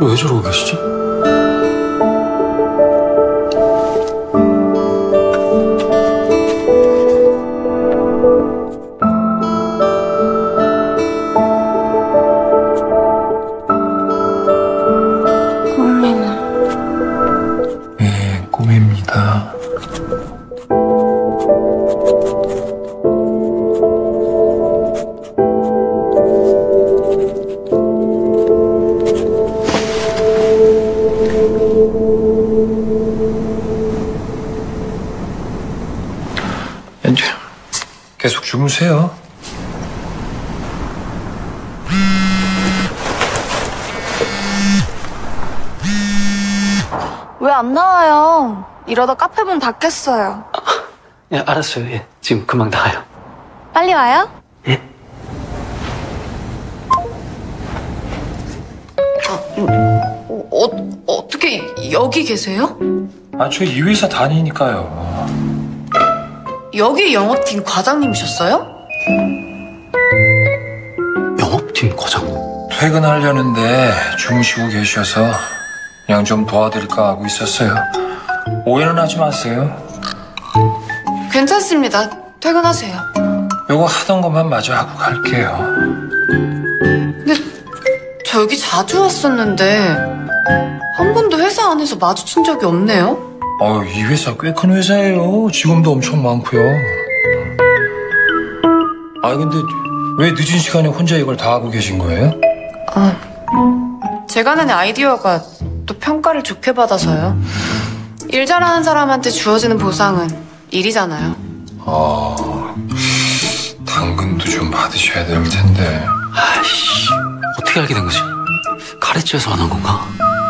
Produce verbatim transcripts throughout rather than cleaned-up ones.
왜 저러고 계시지? 꿈이네. 네, 꿈입니다. 이제 계속 주무세요. 왜 안 나와요? 이러다 카페 문 닫겠어요. 예, 알았어요. 예, 지금 금방 나가요. 빨리 와요? 예? 어, 어, 어떻게 여기 계세요? 아, 저 이 회사 다니니까요. 여기 영업팀 과장님이셨어요? 영업팀 과장. 퇴근하려는데 주무시고 계셔서 그냥 좀 도와드릴까 하고 있었어요. 오해는 하지 마세요. 괜찮습니다. 퇴근하세요. 요거 하던 것만 마저 하고 갈게요. 근데 저 여기 자주 왔었는데 한 번도 회사 안에서 마주친 적이 없네요. 어, 이 회사 꽤 큰 회사예요. 직원도 엄청 많고요. 아, 근데 왜 늦은 시간에 혼자 이걸 다 하고 계신 거예요? 아, 제가 낸 아이디어가 또 평가를 좋게 받아서요. 일 잘하는 사람한테 주어지는 보상은 일이잖아요. 아, 당근도 좀 받으셔야 될 텐데. 아이씨, 어떻게 알게 된 거지? 가르쳐서 안 한 건가?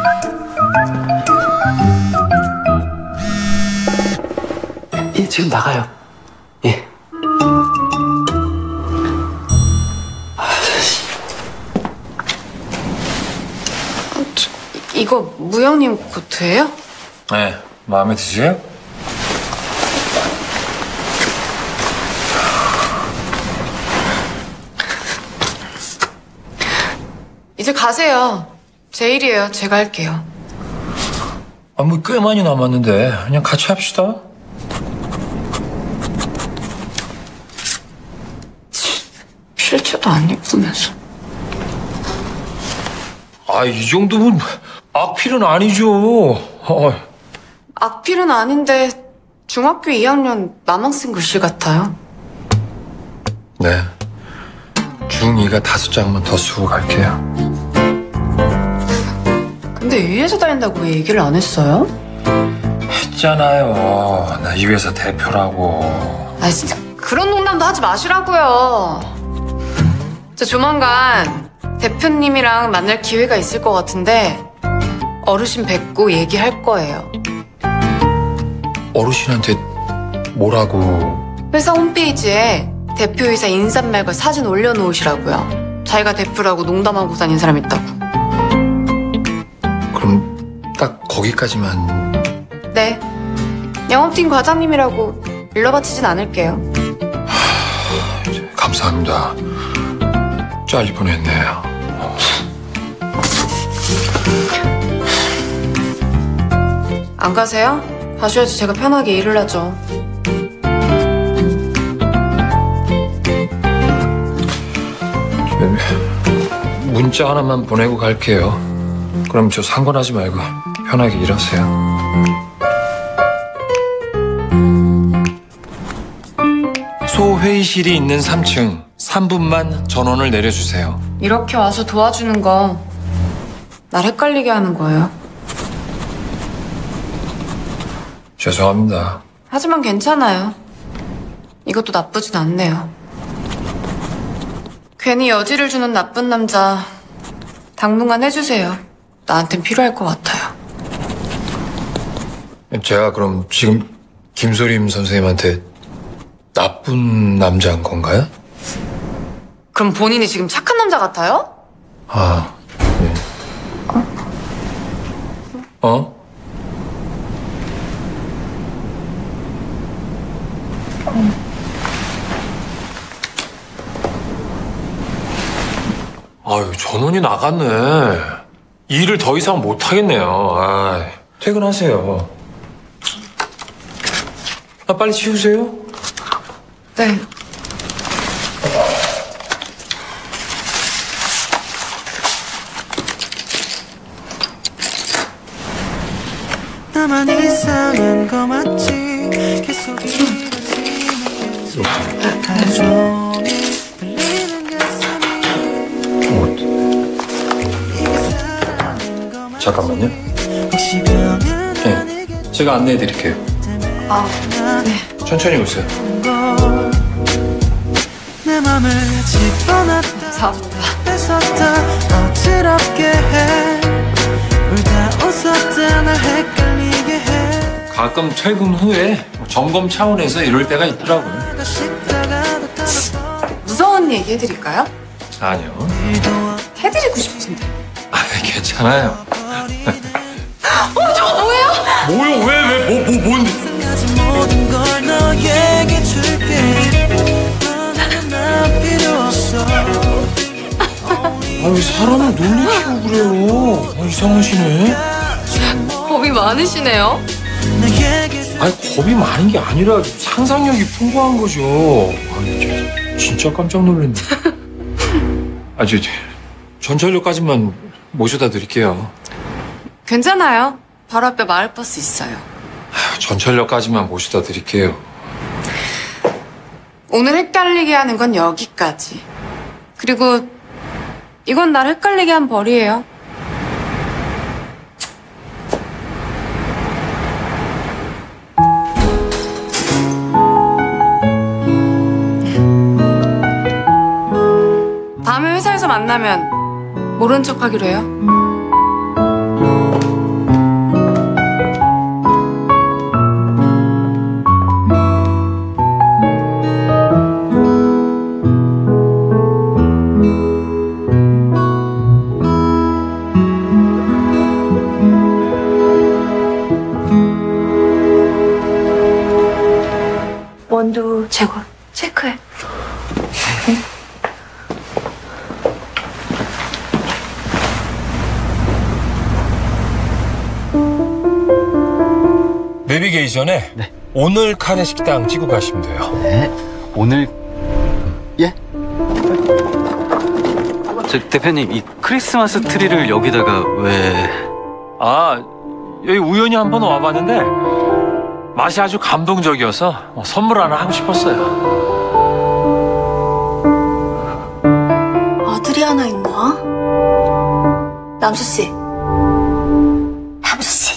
예, 지금 나가요. 예. 저, 이거 무영님 코트예요? 네, 마음에 드세요? 이제 가세요. 제 일이에요. 제가 할게요. 아, 뭐 꽤 많이 남았는데 그냥 같이 합시다. 실체도 안 예쁘면서. 아, 이 정도면 악필은 아니죠. 어. 악필은 아닌데 중학교 이 학년 나만 쓴 글씨 같아요. 네. 중이가 다섯 장만 더 쓰고 갈게요. 근데 이 회사 다닌다고 왜 얘기를 안 했어요? 했잖아요. 나 이 회사 대표라고. 아 진짜 그런 농담도 하지 마시라고요. 저 조만간 대표님이랑 만날 기회가 있을 것 같은데 어르신 뵙고 얘기할 거예요. 어르신한테 뭐라고? 회사 홈페이지에 대표이사 인사말과 사진 올려놓으시라고요. 자기가 대표라고 농담하고 다닌 사람 있다고. 그럼 딱 거기까지만. 네. 영업팀 과장님이라고 일러 바치진 않을게요. 감사합니다. 잘릴 뻔했네요. 안 가세요? 가셔야지 제가 편하게 일을 하죠. 문자 하나만 보내고 갈게요. 그럼 저 상관하지 말고 편하게 일하세요. 소회의실이 있는 삼 층 삼 분만 전원을 내려주세요. 이렇게 와서 도와주는 거 날 헷갈리게 하는 거예요. 죄송합니다. 하지만 괜찮아요. 이것도 나쁘진 않네요. 괜히 여지를 주는 나쁜 남자 당분간 해주세요. 나한텐 필요할 것 같아요. 제가 그럼 지금 김소림 선생님한테 나쁜 남자인 건가요? 그럼 본인이 지금 착한 남자 같아요? 아, 네. 어? 아유, 전원이 나갔네. 일을 더 이상 못 하겠네요. 아, 퇴근하세요. 아, 빨리 치우세요. 네. 나만 이상한 거 맞지? 계속 이러지 하루 종일 들리는 가슴이 이게 사랑인 거 맞지? 잠깐만요. 혹시 병은 네, 제가 안내해 드릴게요. 아, 네. 천천히 오세요. 걸 내 맘을 집어넣다 감사합니다. 뺏었다 어지럽게 해 울다 웃었다 날 헷갈리게 해 가끔 퇴근 후에 점검 차원에서 이럴 때가 있더라고요. 싶다가도 따로 무서운 얘기 해드릴까요? 아니요. 해드리고 싶은데. 아, 괜찮아요. 어, 저 뭐예요? 뭐요? 왜, 왜, 뭐, 뭐, 뭔데? 가진 모든 걸 너에게 줄게 너는 난 필요 없어 아, 왜 사람을 놀리시고 그래요? 아, 이상하시네. 겁이 많으시네요. 너에게 아니, 겁이 많은 게 아니라 상상력이 풍부한 거죠. 아니, 저, 진짜 깜짝 놀랐네. 아, 저, 저, 전철역까지만 모셔다 드릴게요. 괜찮아요. 바로 앞에 마을버스 있어요. 아, 전철역까지만 모셔다 드릴게요. 오늘 헷갈리게 하는 건 여기까지. 그리고 이건 날 헷갈리게 한 벌이에요. 다음에 회사에서 만나면 모른 척 하기로 해요. 원두 제거 체크해. 내비게이션에 네. 오늘 카레 식당 찍고 가시면 돼요. 네. 오늘 예? 저 대표님 이 크리스마스 트리를 여기다가 왜? 아, 여기 우연히 한번 와봤는데 맛이 아주 감동적이어서 선물 하나 하고 싶었어요. 아들이 하나 있나? 남수 씨. 남수 씨.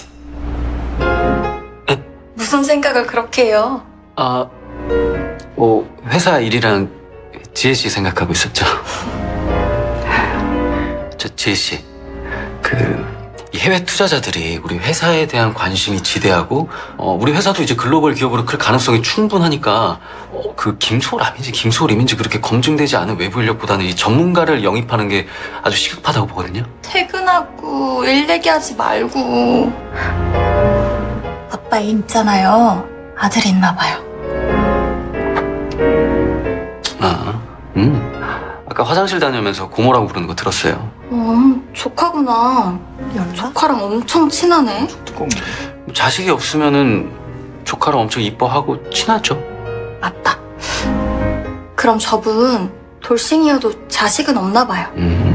무슨 생각을 그렇게 해요? 아, 어, 회사 일이랑 지혜 씨 생각하고 있었죠. 저 지혜 씨, 그 이 해외 투자자들이 우리 회사에 대한 관심이 지대하고, 어, 우리 회사도 이제 글로벌 기업으로 클 가능성이 충분하니까, 어, 그 김소람인지 김소림인지 그렇게 검증되지 않은 외부 인력보다는 이 전문가를 영입하는 게 아주 시급하다고 보거든요. 퇴근하고 일 얘기하지 말고. 아빠 애 있잖아요. 아들이 있나 봐요. 아, 음. 아까 화장실 다녀오면서 고모라고 부르는 거 들었어요. 어, 조카구나. 조카랑 엄청 친하네. 자식이 없으면은 조카를 엄청 이뻐하고 친하죠. 맞다. 그럼 저분 돌싱이어도 자식은 없나 봐요. 음.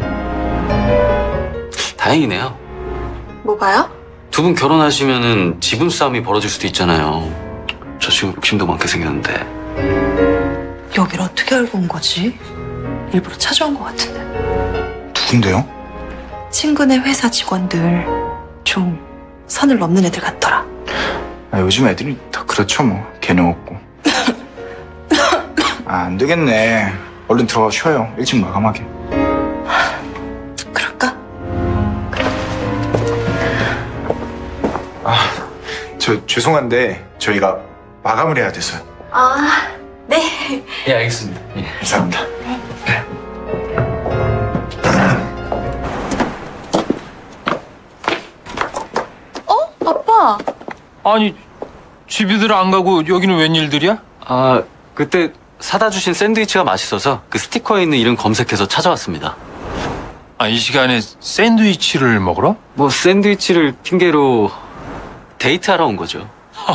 다행이네요. 뭐가요? 두 분 결혼하시면은 지분 싸움이 벌어질 수도 있잖아요. 저 지금 욕심도 많게 생겼는데. 여길 어떻게 알고 온 거지? 일부러 찾아온 것 같은데. 누군데요? 친구네 회사 직원들 좀 선을 넘는 애들 같더라. 아, 요즘 애들이 다 그렇죠 뭐 개념 없고. 아, 안 되겠네. 얼른 들어가 쉬어요. 일찍 마감하게. 그럴까? 아, 저 죄송한데 저희가 마감을 해야 돼서요. 아, 네. 예, 알겠습니다. 예. 감사합니다. 아빠. 아니, 집이들 안 가고 여기는 웬일들이야? 아, 그때 사다 주신 샌드위치가 맛있어서 그 스티커에 있는 이름 검색해서 찾아왔습니다. 아, 이 시간에 샌드위치를 먹으러? 뭐 샌드위치를 핑계로 데이트하러 온 거죠.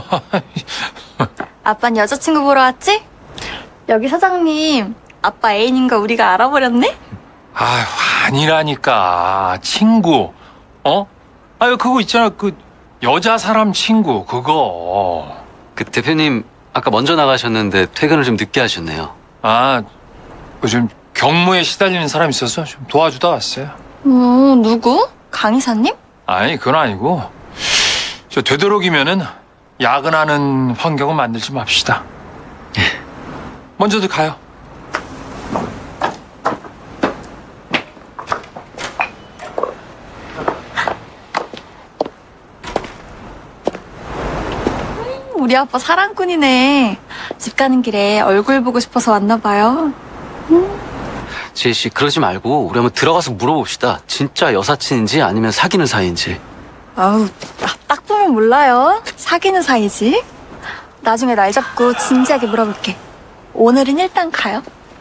아빠는 여자친구 보러 왔지? 여기 사장님, 아빠 애인인 거 우리가 알아버렸네? 아유, 아니라니까. 친구. 어? 아유, 그거 있잖아. 그, 여자 사람 친구, 그거. 그 대표님 아까 먼저 나가셨는데 퇴근을 좀 늦게 하셨네요. 아, 그 좀 경무에 시달리는 사람 있어서 좀 도와주다 왔어요. 어, 누구? 강 이사님? 아니, 그건 아니고. 저 되도록이면은 야근하는 환경을 만들지 맙시다. 먼저들 가요. 우리 아빠 사랑꾼이네. 집 가는 길에 얼굴 보고 싶어서 왔나 봐요. 지혜 씨 그러지 말고 우리 한번 들어가서 물어봅시다. 진짜 여사친인지 아니면 사귀는 사이인지. 아우, 딱 보면 몰라요. 사귀는 사이지. 나중에 날 잡고 진지하게 물어볼게. 오늘은 일단 가요.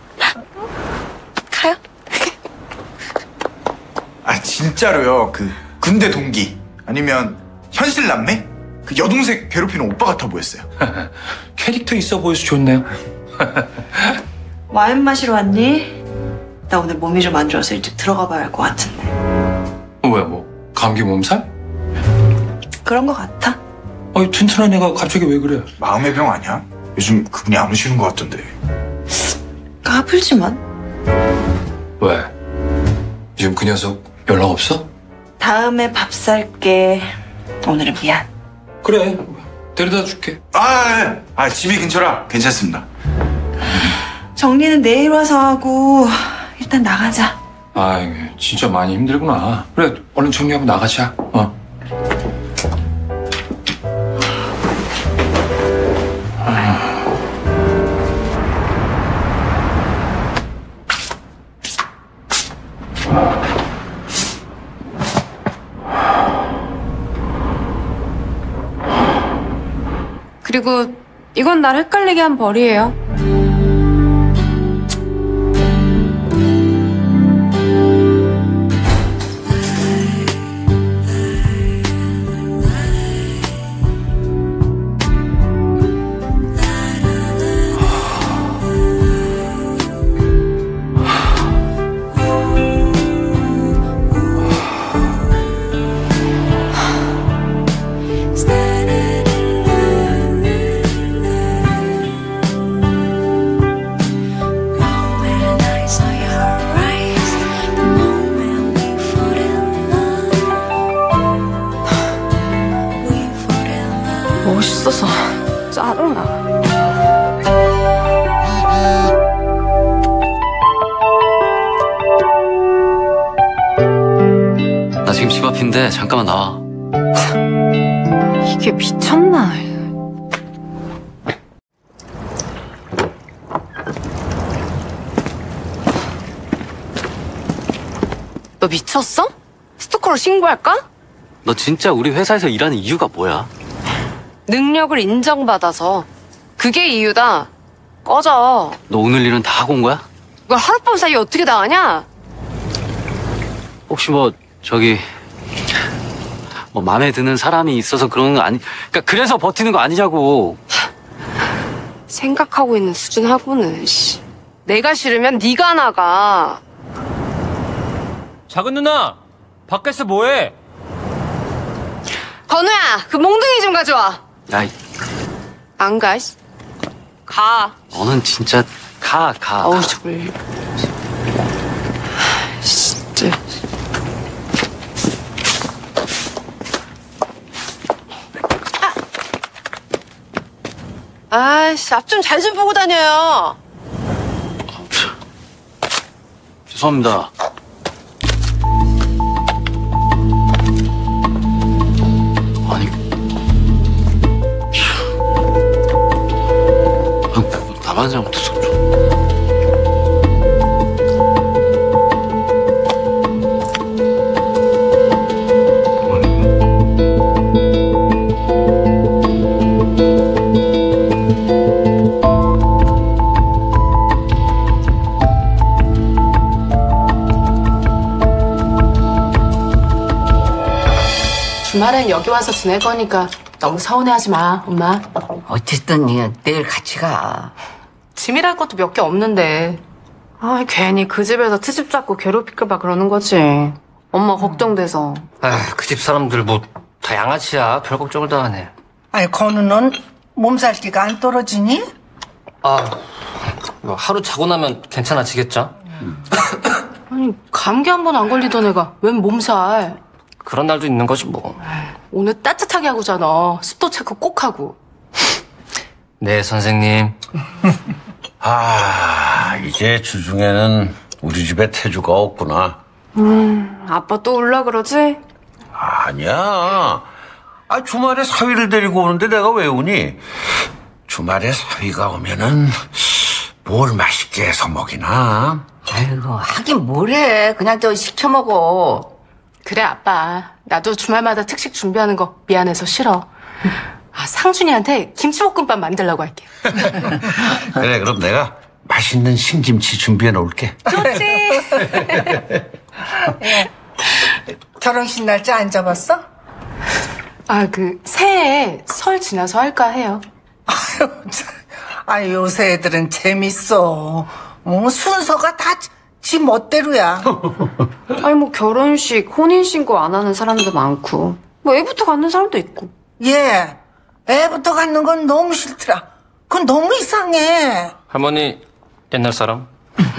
가요. 아 진짜로요. 그 군대 동기 아니면 현실 남매? 그 여동생 괴롭히는 오빠 같아 보였어요. 캐릭터 있어 보여서 좋네요. 와인 마시러 왔니? 나 오늘 몸이 좀 안 좋아서 일찍 들어가 봐야 할 것 같은데. 왜, 뭐, 감기 몸살? 그런 것 같아. 아니, 튼튼한 애가 갑자기 왜 그래? 마음의 병 아니야? 요즘 그분이 안 오시는 것 같던데. 까불지만. 왜? 지금 그 녀석 연락 없어? 다음에 밥 살게. 오늘은 미안. 그래, 데려다 줄게. 아, 아 집이 근처라 괜찮습니다. 정리는 내일 와서 하고 일단 나가자. 아, 이게 진짜 많이 힘들구나. 그래, 얼른 정리하고 나가자. 어. 그리고 이건 날 헷갈리게 한 벌이에요. 멋있어서 짜증나. 나 지금 집 앞인데 잠깐만 나와. 이게 미쳤나? 너 미쳤어? 스토커로 신고할까? 너 진짜 우리 회사에서 일하는 이유가 뭐야? 능력을 인정받아서. 그게 이유다. 꺼져. 너 오늘 일은 다 하고 온 거야? 이걸 하룻밤 사이에 어떻게 다 하냐? 혹시 뭐 저기 뭐 마음에 드는 사람이 있어서 그러는 거 아니? 그러니까 그래서 버티는 거 아니냐고. 생각하고 있는 수준하고는 씨. 내가 싫으면 네가 나가. 작은 누나, 밖에서 뭐해? 건우야, 그 몽둥이 좀 가져와. 야, 이- 안 가? 씨. 가. 너는 진짜 가, 가. 어우, 가. 저걸. 진짜. 아이씨, 앞 좀 잘 좀 보고 다녀요. 죄송합니다. 아니, 아, 나만 잘못했어. 주말엔 여기 와서 지낼 거니까 너무 서운해하지 마, 엄마. 어쨌든 얘 내일 같이 가. 짐이랄 것도 몇 개 없는데. 아, 괜히 그 집에서 트집 잡고 괴롭힐까봐 그러는 거지. 엄마 걱정돼서. 아, 그 집 사람들 뭐 다 양아치야. 별 걱정을 다 하네. 아니, 건우는 몸살기가 안 떨어지니? 아, 뭐 하루 자고 나면 괜찮아지겠죠? 아니, 감기 한 번 안 걸리던 애가 웬 몸살. 그런 날도 있는 거지 뭐. 오늘 따뜻하게 하고잖아. 습도 체크 꼭 하고. 네, 선생님. 아, 이제 주중에는 우리 집에 태주가 없구나. 음, 아빠 또 올라 그러지? 아니야. 아, 주말에 사위를 데리고 오는데 내가 왜 오니? 주말에 사위가 오면은 뭘 맛있게 해서 먹이나? 아이고, 하긴 뭐래. 그냥 저 시켜 먹어. 그래, 아빠. 나도 주말마다 특식 준비하는 거 미안해서 싫어. 아, 상준이한테 김치볶음밥 만들라고 할게. 그래, 그럼 내가 맛있는 신김치 준비해 놓을게. 좋지. 결혼식 날짜 안 잡았어? 아, 그 새해 설 지나서 할까 해요. 아유, 참. 아유, 요새 애들은 재밌어. 어, 순서가 다 지 멋대로야. 아니, 뭐 결혼식, 혼인신고 안 하는 사람도 많고 뭐 애부터 갖는 사람도 있고. 예, 애부터 갖는 건 너무 싫더라. 그건 너무 이상해. 할머니, 옛날 사람?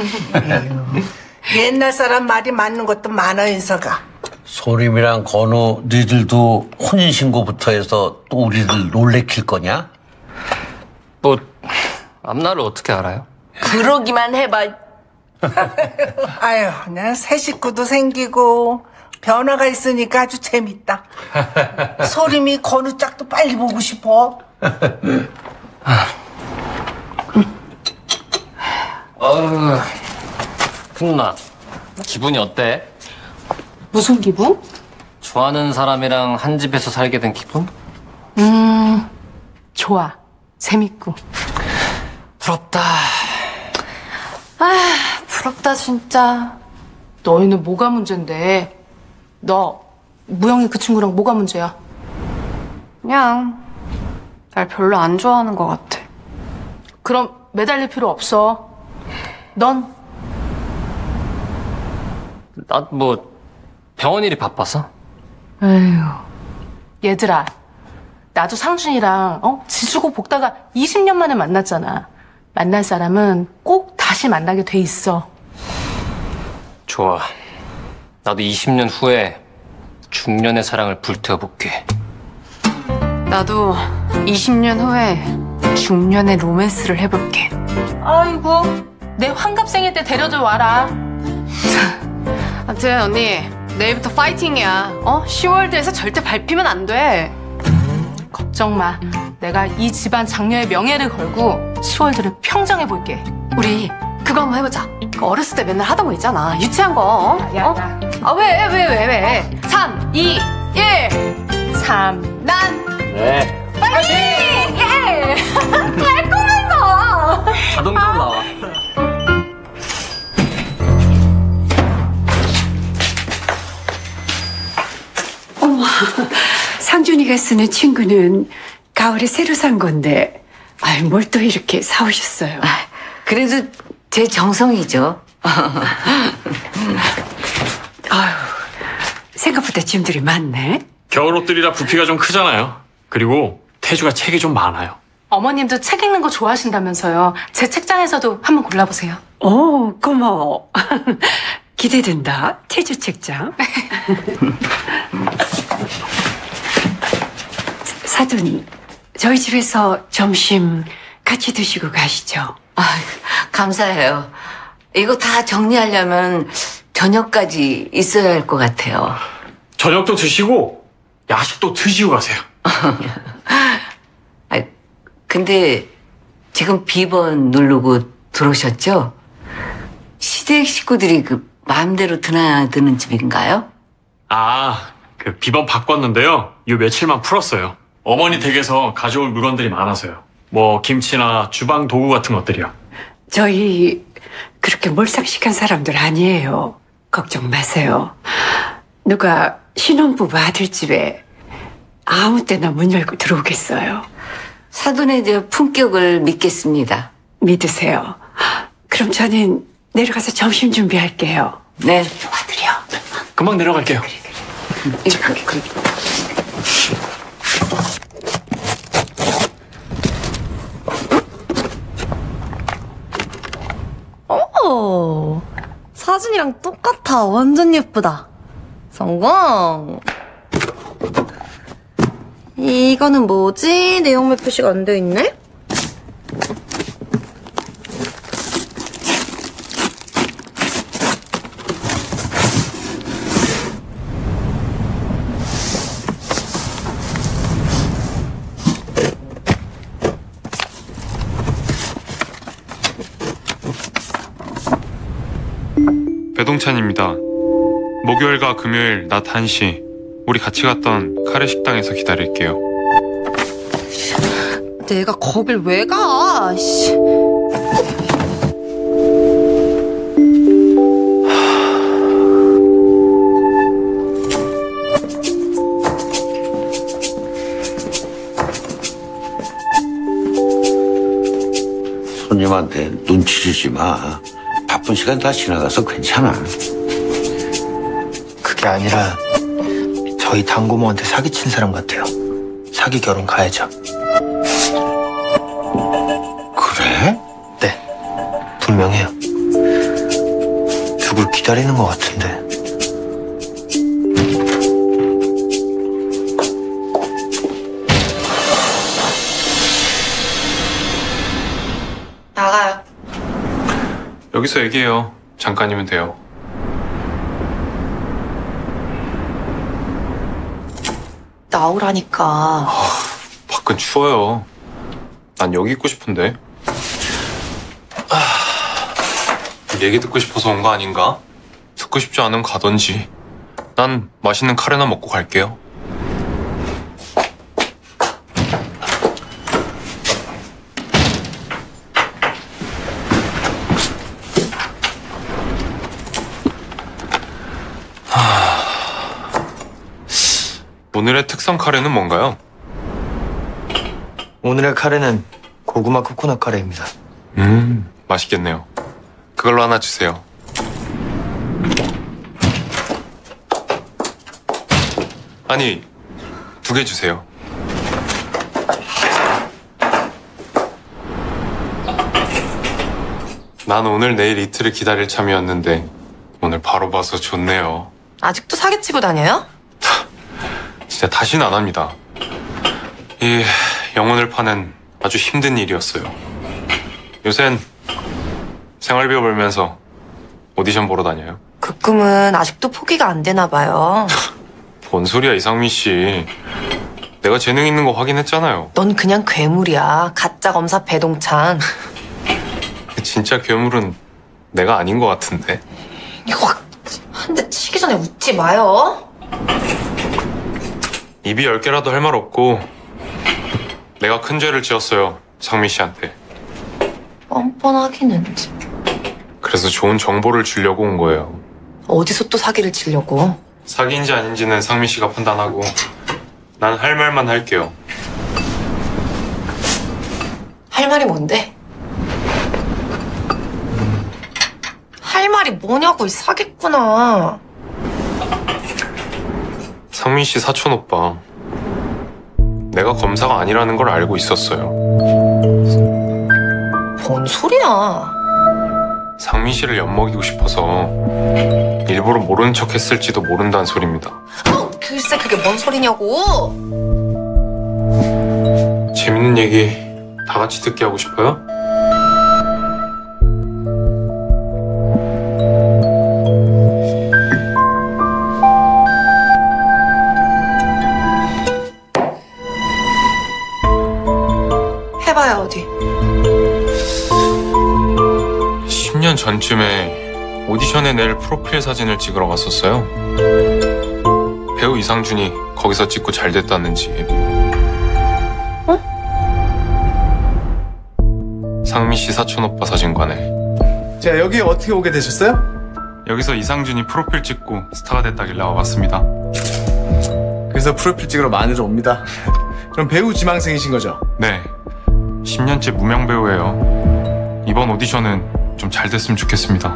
옛날 사람 말이 맞는 것도 많아, 인서가. 소림이랑 건우, 니들도 혼인신고부터 해서 또 우리들 놀래킬 거냐? 뭐 앞날을 어떻게 알아요? 그러기만 해봐. 아유, 그냥 새 식구도 생기고 변화가 있으니까 아주 재밌다. 소림이 건우 짝도 빨리 보고 싶어. 어휴, 큰누나, 기분이 어때? 무슨 기분? 좋아하는 사람이랑 한 집에서 살게 된 기분? 음, 좋아. 재밌고. 부럽다. 아, 부럽다 진짜. 너희는 뭐가 문제인데? 너 무영이 그 친구랑 뭐가 문제야? 그냥 날 별로 안 좋아하는 것 같아. 그럼 매달릴 필요 없어. 넌? 나 뭐 병원 일이 바빠서? 에휴. 얘들아, 나도 상준이랑 어? 지주고 볶다가 이십 년 만에 만났잖아. 만날 사람은 꼭 다시 만나게 돼 있어. 좋아. 나도 이십 년 후에 중년의 사랑을 불태워볼게. 나도 이십 년 후에 중년의 로맨스를 해볼게. 아이고, 내 환갑생일 때 데려들 와라. 아무튼 언니, 내일부터 파이팅이야. 어? 시월드에서 절대 밟히면 안 돼. 걱정 마. 내가 이 집안 장녀의 명예를 걸고 시월드를 평정해볼게. 우리 그거 한번 해보자. 그 어렸을 때 맨날 하던 거 있잖아. 유치한 거. 어? 야, 야. 어? 아, 왜, 왜, 왜, 왜? 삼, 이, 일. 삼, 난. 네. 파이팅! 예! 할 거면서! 자동적으로 나와. 어머, 상준이가 쓰는 친구는 가을에 새로 산 건데, 아이, 뭘 또 이렇게 사오셨어요? 아, 그래도 제 정성이죠. 아유, 생각보다 짐들이 많네. 겨울 옷들이라 부피가 좀 크잖아요. 그리고 태주가 책이 좀 많아요. 어머님도 책 읽는 거 좋아하신다면서요. 제 책장에서도 한번 골라보세요. 오, 고마워. 기대된다, 태주 책장. 사돈, 저희 집에서 점심 같이 드시고 가시죠. 아, 감사해요. 이거 다 정리하려면 저녁까지 있어야 할 것 같아요. 저녁도 드시고 야식도 드시고 가세요. 아, 근데 지금 비번 누르고 들어오셨죠? 시댁 식구들이 그 마음대로 드나드는 집인가요? 아, 그 비번 바꿨는데요. 요 며칠만 풀었어요. 어머니 댁에서 가져올 물건들이 많아서요. 뭐 김치나 주방 도구 같은 것들이요. 저희 그렇게 몰상식한 사람들 아니에요. 걱정 마세요. 누가 신혼부부 아들집에 아무 때나 문 열고 들어오겠어요. 사돈의 저 품격을 믿겠습니다. 믿으세요. 그럼 저는 내려가서 점심 준비할게요. 네. 도와드려. 금방 내려갈게요. 잠깐, 그래. 오, 사진이랑 똑같아. 완전 예쁘다. 성공. 이거는 뭐지? 내용물 표시가 안 돼 있네? 배동찬입니다. 목요일과 금요일 낮 한 시 우리 같이 갔던 카레 식당에서 기다릴게요. 내가 거길 왜 가? 씨. 손님한테 눈치 주지 마. 바쁜 시간 다 지나가서 괜찮아. 그게 아니라 저희 당고모한테 사기친 사람 같아요. 사기 결혼 가해자. 그래? 네, 분명해요. 누굴 기다리는 것 같은데. 나가요. 여기서 얘기해요. 잠깐이면 돼요. 나오라니까. 밖은 추워요. 난 여기 있고 싶은데. 아, 얘기 듣고 싶어서 온 거 아닌가? 듣고 싶지 않으면 가던지. 난 맛있는 카레나 먹고 갈게요. 오늘의 특선 카레는 뭔가요? 오늘의 카레는 고구마 코코넛 카레입니다. 음, 맛있겠네요. 그걸로 하나 주세요. 아니, 두 개 주세요. 난 오늘 내일 이틀을 기다릴 참이었는데 오늘 바로 봐서 좋네요. 아직도 사기치고 다녀요? 진짜 다시는 안 합니다. 이 영혼을 파는 아주 힘든 일이었어요. 요샌 생활비を벌면서 오디션 보러 다녀요. 그 꿈은 아직도 포기가 안 되나 봐요. 뭔 소리야, 이상민 씨. 내가 재능 있는 거 확인했잖아요. 넌 그냥 괴물이야. 가짜 검사 배동찬. 진짜 괴물은 내가 아닌 것 같은데. 이거 한 대 치기 전에 웃지 마요. 입이 열 개라도 할 말 없고 내가 큰 죄를 지었어요, 상민 씨한테. 뻔뻔하기는. 그래서 좋은 정보를 주려고 온 거예요. 어디서 또 사기를 치려고? 사기인지 아닌지는 상민 씨가 판단하고 난 할 말만 할게요. 할 말이 뭔데? 할 말이 뭐냐고, 이 사기꾼아. 상민 씨 사촌 오빠, 내가 검사가 아니라는 걸 알고 있었어요. 뭔 소리야? 상민 씨를 엿먹이고 싶어서 일부러 모르는 척 했을지도 모른다는 소리입니다. 어, 글쎄 그게 뭔 소리냐고. 재밌는 얘기 다 같이 듣게 하고 싶어요? 해봐요, 어디. 십 년 전쯤에 오디션에 낼 프로필 사진을 찍으러 갔었어요. 배우 이상준이 거기서 찍고 잘 됐다는지. 어? 상민 씨 사촌 오빠 사진관에. 자, 여기 어떻게 오게 되셨어요? 여기서 이상준이 프로필 찍고 스타가 됐다길래 와봤습니다. 그 그래서 프로필 찍으러 많이들 옵니다. 그럼 배우 지망생이신 거죠? 네. 십 년째 무명 배우예요. 이번 오디션은 좀 잘 됐으면 좋겠습니다.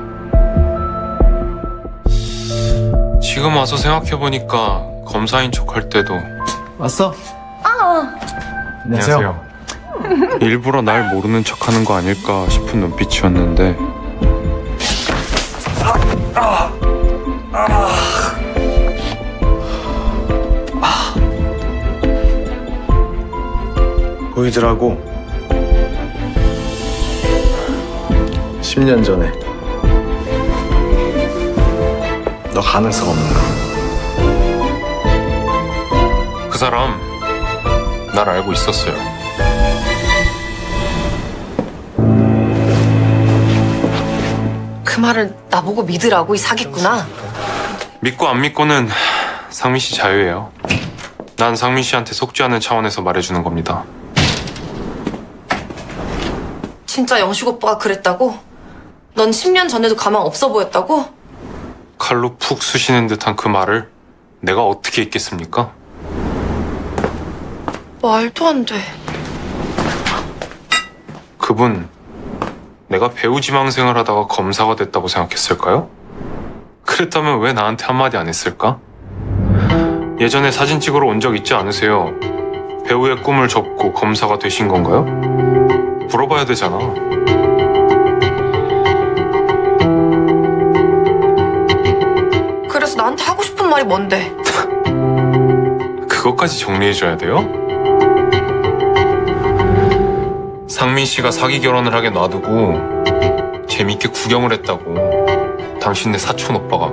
지금 와서 생각해보니까 검사인 척 할 때도 왔어? 아, 안녕하세요. 일부러 날 모르는 척하는 거 아닐까 싶은 눈빛이었는데 아, 아, 아. 보이더라고. 십 년 전에 너 가능성 없는 거. 그 사람 날 알고 있었어요. 그 말을 나보고 믿으라고 이 사기꾼아. 믿고 안 믿고는 상민 씨 자유예요. 난 상민 씨한테 속지 않은 차원에서 말해주는 겁니다. 진짜 영식 오빠가 그랬다고? 넌 십 년 전에도 가망 없어 보였다고? 칼로 푹 쑤시는 듯한 그 말을 내가 어떻게 잊겠습니까? 말도 안 돼. 그분 내가 배우 지망생을 하다가 검사가 됐다고 생각했을까요? 그랬다면 왜 나한테 한마디 안 했을까? 예전에 사진 찍으러 온 적 있지 않으세요? 배우의 꿈을 접고 검사가 되신 건가요? 물어봐야 되잖아. 그래서 나한테 하고 싶은 말이 뭔데? 그것까지 정리해줘야 돼요? 상민 씨가 사기 결혼을 하게 놔두고 재밌게 구경을 했다고 당신네 사촌 오빠가.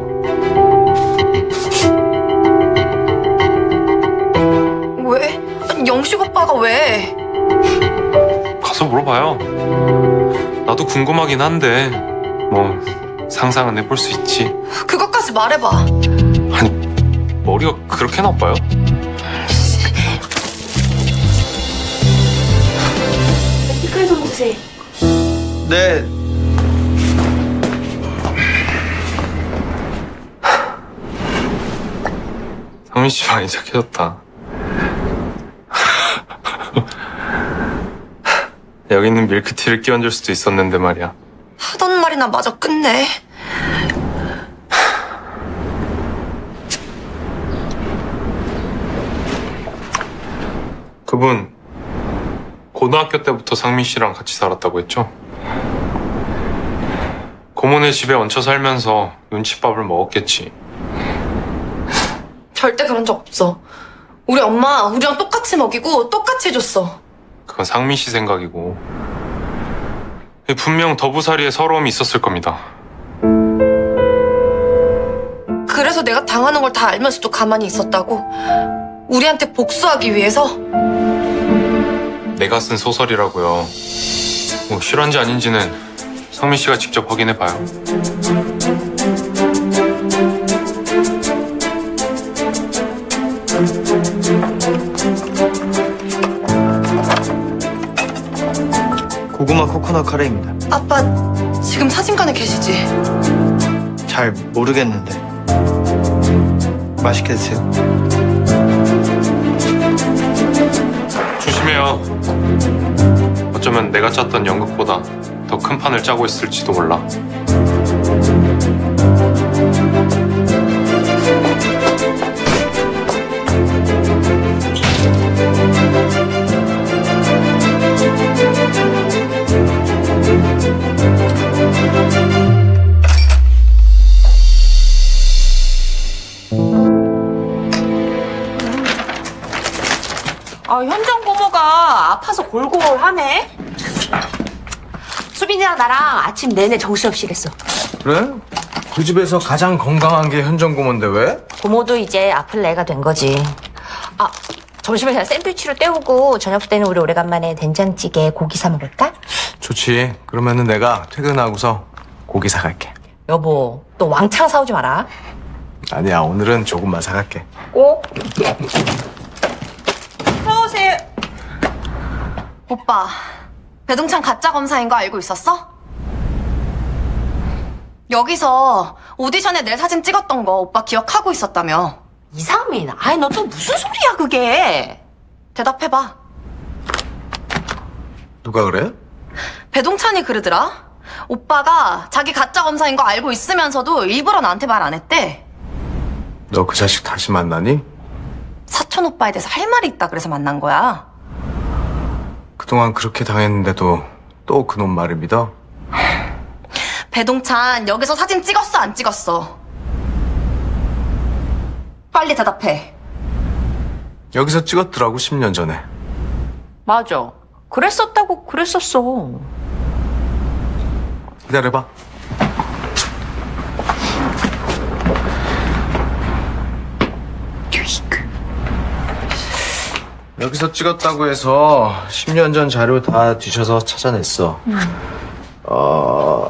왜? 영식 오빠가 왜? 가서 물어봐요. 나도 궁금하긴 한데 뭐 상상은 해볼 수 있지. 그것까지 말해봐. 아니 머리가 그렇게 나빠요? 피클 좀 주세요. 네. 상민 씨 많이 착해졌다. 여기 있는 밀크티를 끼얹을 수도 있었는데 말이야. 하던 말이나 마저 끝내. 그분 고등학교 때부터 상민 씨랑 같이 살았다고 했죠? 고모네 집에 얹혀 살면서 눈칫밥을 먹었겠지. 절대 그런 적 없어. 우리 엄마 우리랑 똑같이 먹이고 똑같이 해줬어. 그건 상민 씨 생각이고 분명 더부살이에 서러움이 있었을 겁니다. 그래서 내가 당하는 걸 다 알면서도 가만히 있었다고? 우리한테 복수하기 위해서? 내가 쓴 소설이라고요. 뭐 실화인지 아닌지는 상민 씨가 직접 확인해봐요. 고구마 코코넛 카레입니다. 아빠 지금 사진관에 계시지? 잘 모르겠는데. 맛있게 드세요. 조심해요. 어쩌면 내가 짰던 연극보다 더 큰 판을 짜고 있을지도 몰라. 아, 현정 고모가 아파서 골골하네. 수빈이랑 나랑 아침 내내 정신없이 일했어. 그래? 그 집에서 가장 건강한 게 현정 고모인데 왜? 고모도 이제 아플 나이가 된 거지. 아, 점심에 그냥 샌드위치로 때우고 저녁 때는 우리 오래간만에 된장찌개 고기 사 먹을까? 좋지. 그러면은 내가 퇴근하고서 고기 사갈게. 여보, 또 왕창 사오지 마라. 아니야, 오늘은 조금만 사갈게. 꼭. 들어오세요. 오빠, 배동찬 가짜 검사인 거 알고 있었어? 여기서 오디션에 내 사진 찍었던 거 오빠 기억하고 있었다며. 이상민, 아이 너 또 무슨 소리야 그게? 대답해봐. 누가 그래? 배동찬이 그러더라. 오빠가 자기 가짜 검사인 거 알고 있으면서도 일부러 나한테 말 안 했대. 너 그 자식 다시 만나니? 사촌 오빠에 대해서 할 말이 있다 그래서 만난 거야. 그동안 그렇게 당했는데도 또 그놈 말을 믿어? 배동찬 여기서 사진 찍었어 안 찍었어? 빨리 대답해. 여기서 찍었더라고 십 년 전에. 맞아. 그랬었다고 그랬었어. 기다려봐. 여기서 찍었다고 해서 십 년 전 자료 다 뒤져서 찾아냈어. 음. 어...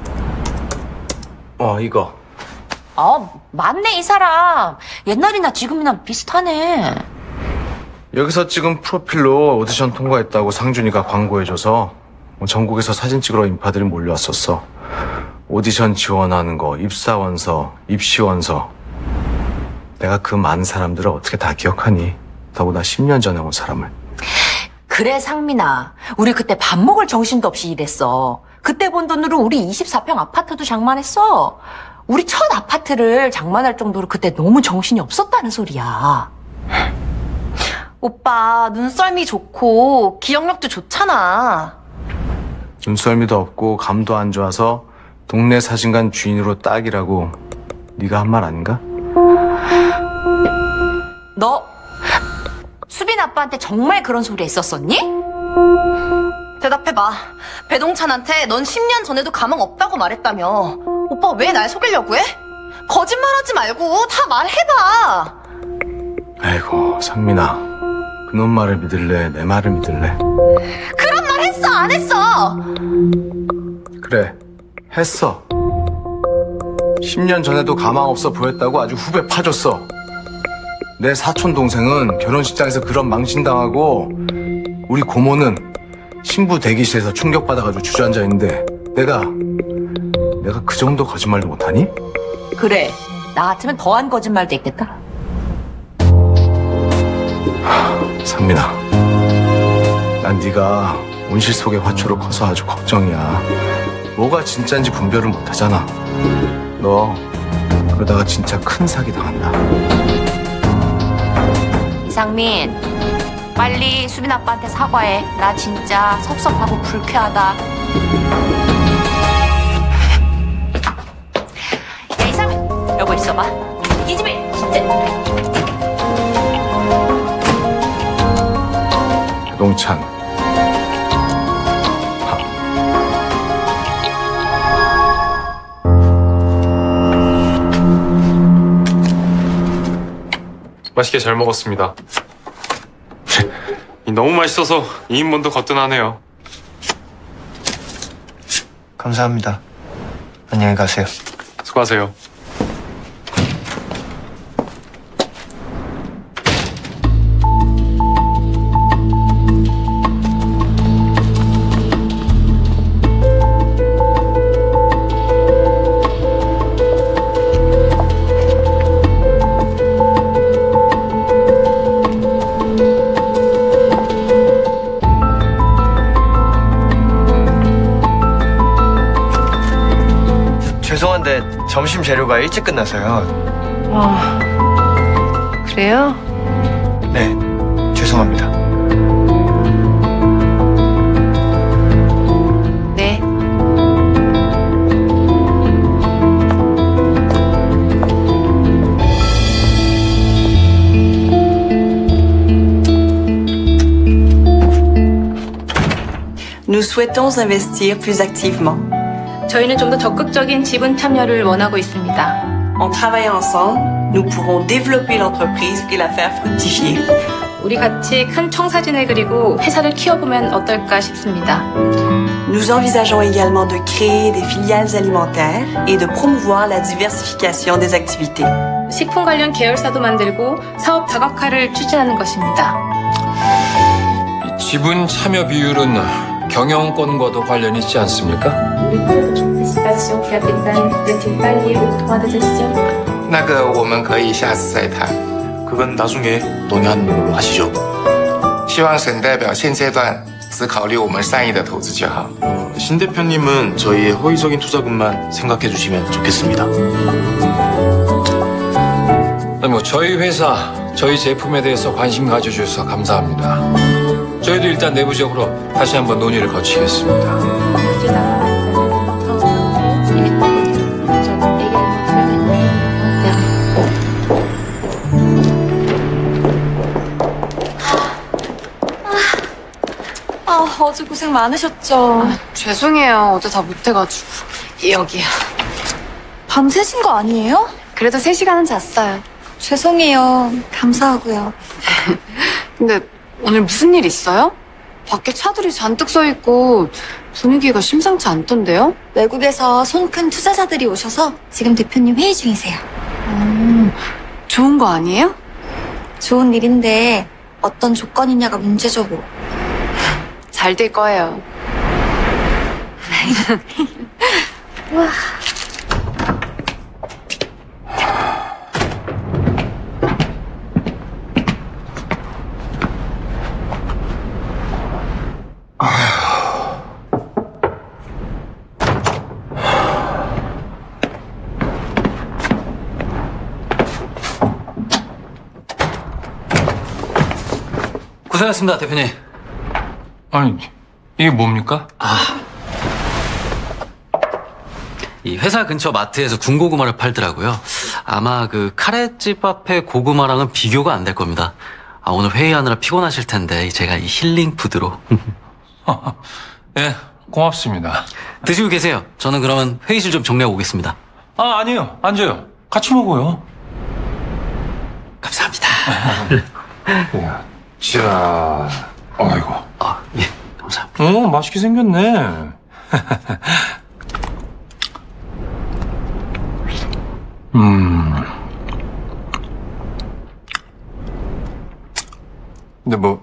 어, 이거. 어, 맞네 이 사람. 옛날이나 지금이나 비슷하네. 여기서 찍은 프로필로 오디션 통과했다고 상준이가 광고해줘서 전국에서 사진 찍으러 인파들이 몰려왔었어. 오디션 지원하는 거, 입사원서, 입시원서. 내가 그 많은 사람들을 어떻게 다 기억하니? 더구나 십 년 전에 온 사람을. 그래 상민아, 우리 그때 밥 먹을 정신도 없이 일했어. 그때 번 돈으로 우리 이십사 평 아파트도 장만했어. 우리 첫 아파트를 장만할 정도로 그때 너무 정신이 없었다는 소리야. 오빠 눈썰미 좋고 기억력도 좋잖아. 눈썰미도 없고 감도 안 좋아서 동네 사진관 주인으로 딱이라고 네가 한 말 아닌가? 너 수빈 아빠한테 정말 그런 소리 했었었니? 대답해봐. 배동찬한테 넌 십 년 전에도 가망 없다고 말했다며. 오빠 왜 날 속이려고 해? 거짓말하지 말고 다 말해봐. 아이고 상민아, 그놈 말을 믿을래? 내 말을 믿을래? 그런 말 했어 안 했어? 그래, 했어. 십 년 전에도 가망 없어 보였다고 아주 후배 파줬어. 내 사촌 동생은 결혼식장에서 그런 망신당하고 우리 고모는 신부 대기실에서 충격받아가지고 주저앉아 있는데 내가 내가 그 정도 거짓말도 못하니? 그래, 나 같으면 더한 거짓말도 했겠다. 하, 상민아, 난 네가 온실 속의 화초로 커서 아주 걱정이야. 뭐가 진짜인지 분별을 못하잖아. 너 그러다가 진짜 큰 사기 당한다. 이상민, 빨리 수빈 아빠한테 사과해. 나 진짜 섭섭하고 불쾌하다. 야 이상민, 여보 있어봐. 이 집에 진짜. 배동찬. 맛있게 잘 먹었습니다. 너무 맛있어서 이 인분도 거뜬하네요. 감사합니다. 안녕히 가세요. 수고하세요. 죄송한데 점심 재료가 일찍 끝나서요. 아, 그래요? 네, 죄송합니다. 네. Nous souhaitons investir plus activement. 저희는 좀 더 적극적인 지분 참여를 원하고 있습니다. En travaillant ensemble, nous pourrons développer l'entreprise et la faire fructifier. 우리 같이 큰 청사진을 그리고 회사를 키워보면 어떨까 싶습니다. Nous envisageons également de créer des filiales alimentaires et de promouvoir la diversification des activités. 식품 관련 계열사도 만들고 사업 다각화를 추진하는 것입니다. 이 지분 참여 비율은 경영권과도 관련이 있지 않습니까? 那个我们可以下次再谈。 그건 나중에 논의하는 걸로 하시죠. 希望沈代表现阶段只考虑我们善意的投资就好。 신 대표님은 저희의 허위적인 투자금만 생각해 주시면 좋겠습니다. 뭐 저희 회사, 저희 제품에 대해서 관심 가져주셔서 감사합니다. 저희도 일단 내부적으로 다시 한번 논의를 거치겠습니다. 아, 어제 고생 많으셨죠? 아, 죄송해요. 어제 다 못해가지고. 여기야. 밤 새신 거 아니에요? 그래도 세 시간은 잤어요. 죄송해요. 감사하고요. 근데 오늘 무슨 일 있어요? 밖에 차들이 잔뜩 서 있고 분위기가 심상치 않던데요? 외국에서 손 큰 투자자들이 오셔서 지금 대표님 회의 중이세요. 음, 좋은 거 아니에요? 좋은 일인데 어떤 조건이냐가 문제죠 뭐. 잘 될 거예요. 와. 고생하셨습니다, 대표님. 아니, 이게 뭡니까? 아. 이 회사 근처 마트에서 군고구마를 팔더라고요. 아마 그 카레집 앞에 고구마랑은 비교가 안 될 겁니다. 아, 오늘 회의하느라 피곤하실 텐데 제가 이 힐링 푸드로. 네, 고맙습니다. 드시고 계세요. 저는 그러면 회의실 좀 정리하고 오겠습니다. 아, 아니에요. 앉아요. 같이 먹어요. 감사합니다. 자, 아이고. 아, 예, 감사합니다. 오, 맛있게 생겼네. 음. 근데 뭐,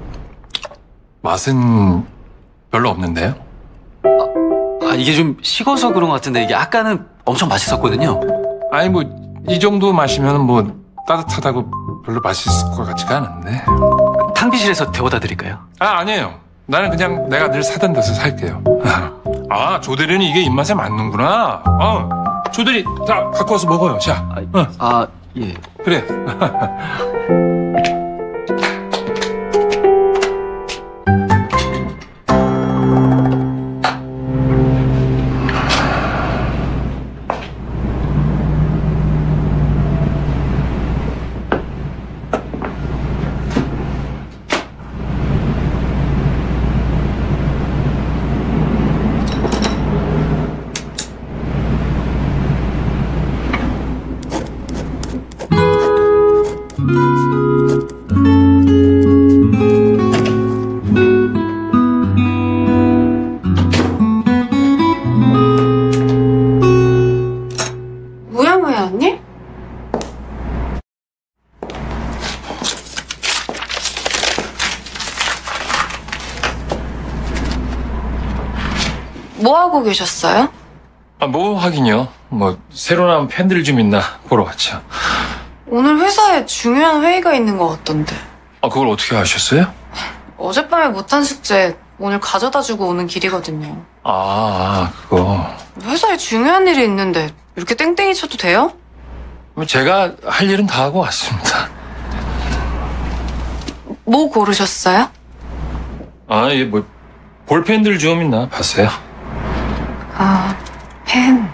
맛은 별로 없는데요? 아, 이게 좀 식어서 그런 것 같은데 이게 아까는 엄청 맛있었거든요. 아니, 뭐, 이 정도 마시면 뭐, 따뜻하다고 별로 맛있을 것 같지가 않은데. 탕비실에서 데워다 드릴까요? 아, 아니에요. 나는 그냥 내가 늘 사던 데서 살게요. 아, 조대리는 이게 입맛에 맞는구나. 어, 조대리, 자, 갖고 와서 먹어요. 자. 어. 아, 예. 그래. 뭐야, 뭐야, 언니? 뭐 하고 계셨어요? 아, 뭐 하긴요. 뭐, 새로 나온 팬들 좀 있나 보러 왔죠. 오늘 회사에 중요한 회의가 있는 것 같던데. 아, 그걸 어떻게 아셨어요? 어젯밤에 못한 숙제 오늘 가져다 주고 오는 길이거든요. 아, 그거. 회사에 중요한 일이 있는데 이렇게 땡땡이 쳐도 돼요? 뭐 제가 할 일은 다 하고 왔습니다. 뭐 고르셨어요? 아, 이 뭐, 볼펜들 좀 있나 봤어요. 아, 펜.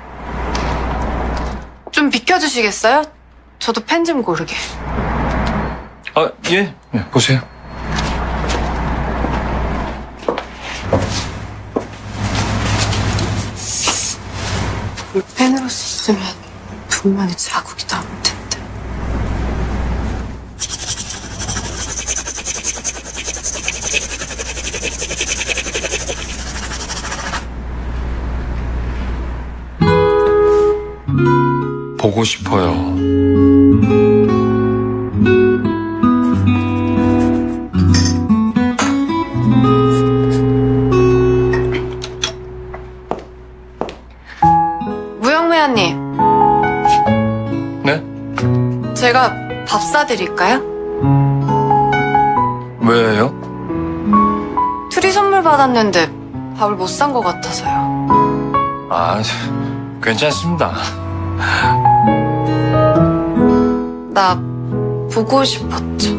좀 비켜주시겠어요? 저도 펜 좀 고르게. 아, 예. 예, 보세요. 볼펜으로 썼으면 분명히 자국이 남을 텐데. 보고 싶어요. 무영매야님. 네? 제가 밥 사드릴까요? 왜요? 트리 선물 받았는데 밥을 못 산 것 같아서요. 아, 괜찮습니다. 나 보고 싶었죠.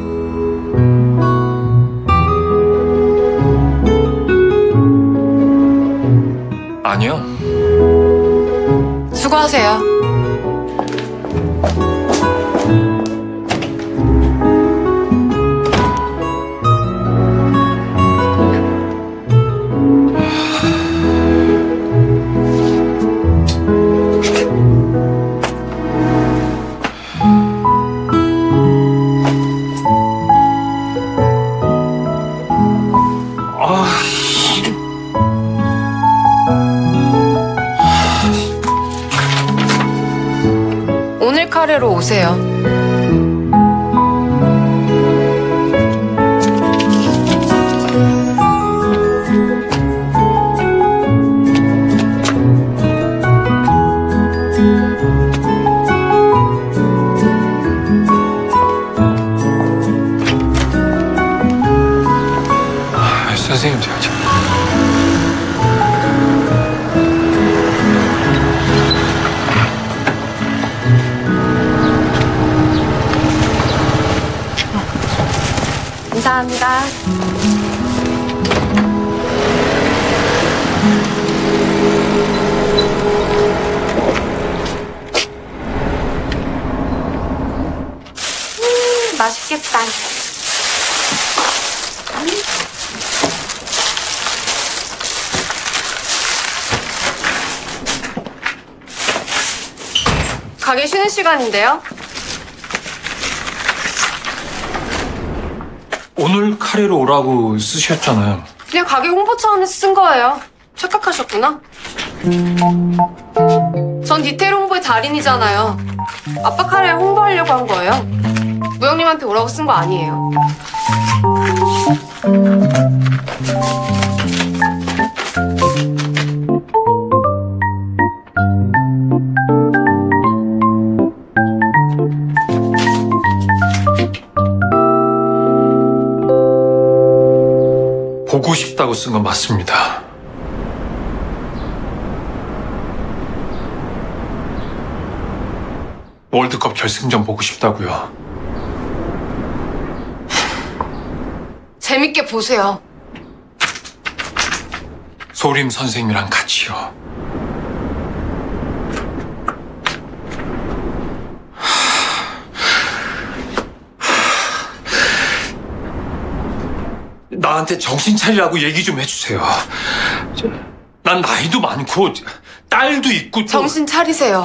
아니요. 수고하세요. 오늘 카레로 오세요. 아, 선생님, 제가 참... 감사합니다. 음, 맛있겠다. 가게 쉬는 시간인데요. 오늘 카레로 오라고 쓰셨잖아요. 그냥 가게 홍보 차원에서 쓴 거예요. 착각하셨구나. 전 디테일 홍보의 달인이잖아요. 아빠 카레 홍보하려고 한 거예요. 무영님한테 오라고 쓴 거 아니에요. 보고 싶다고 쓴 건 맞습니다. 월드컵 결승전 보고 싶다고요. 재밌게 보세요. 소림 선생님이랑 같이요. 나한테 정신 차리라고 얘기 좀 해주세요. 난 나이도 많고 딸도 있고 또... 정신 차리세요.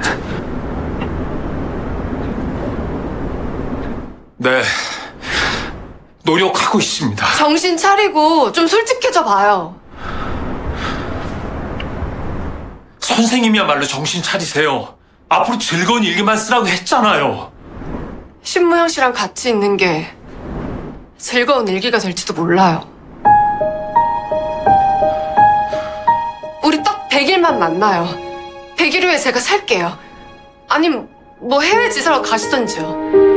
네, 노력하고 있습니다. 정신 차리고 좀 솔직해져 봐요. 선생님이야말로 정신 차리세요. 앞으로 즐거운 일기만 쓰라고 했잖아요. 신무영 씨랑 같이 있는 게 즐거운 일기가 될지도 몰라요. 우리 딱 백 일만 만나요. 백 일 후에 제가 살게요. 아님 뭐 해외 지사로 가시던지요.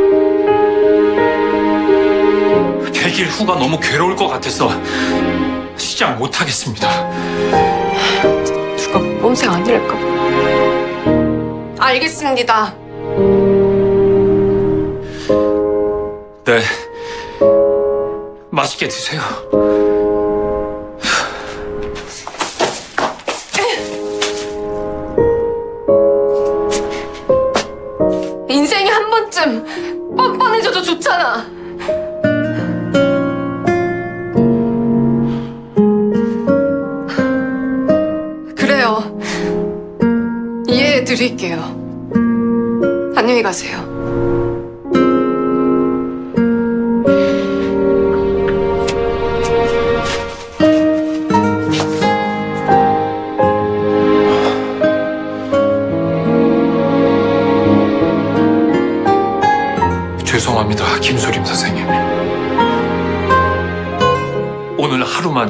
백 일 후가 너무 괴로울 것 같아서 시작 못하겠습니다. 누가 뽐생 아니랄까 봐. 알겠습니다. 네, 맛있게 드세요. 인생이 한 번쯤 뻔뻔해져도 좋잖아. 그래요. 이해해드릴게요. 안녕히 가세요. 죄송합니다, 김소림 선생님. 오늘 하루만,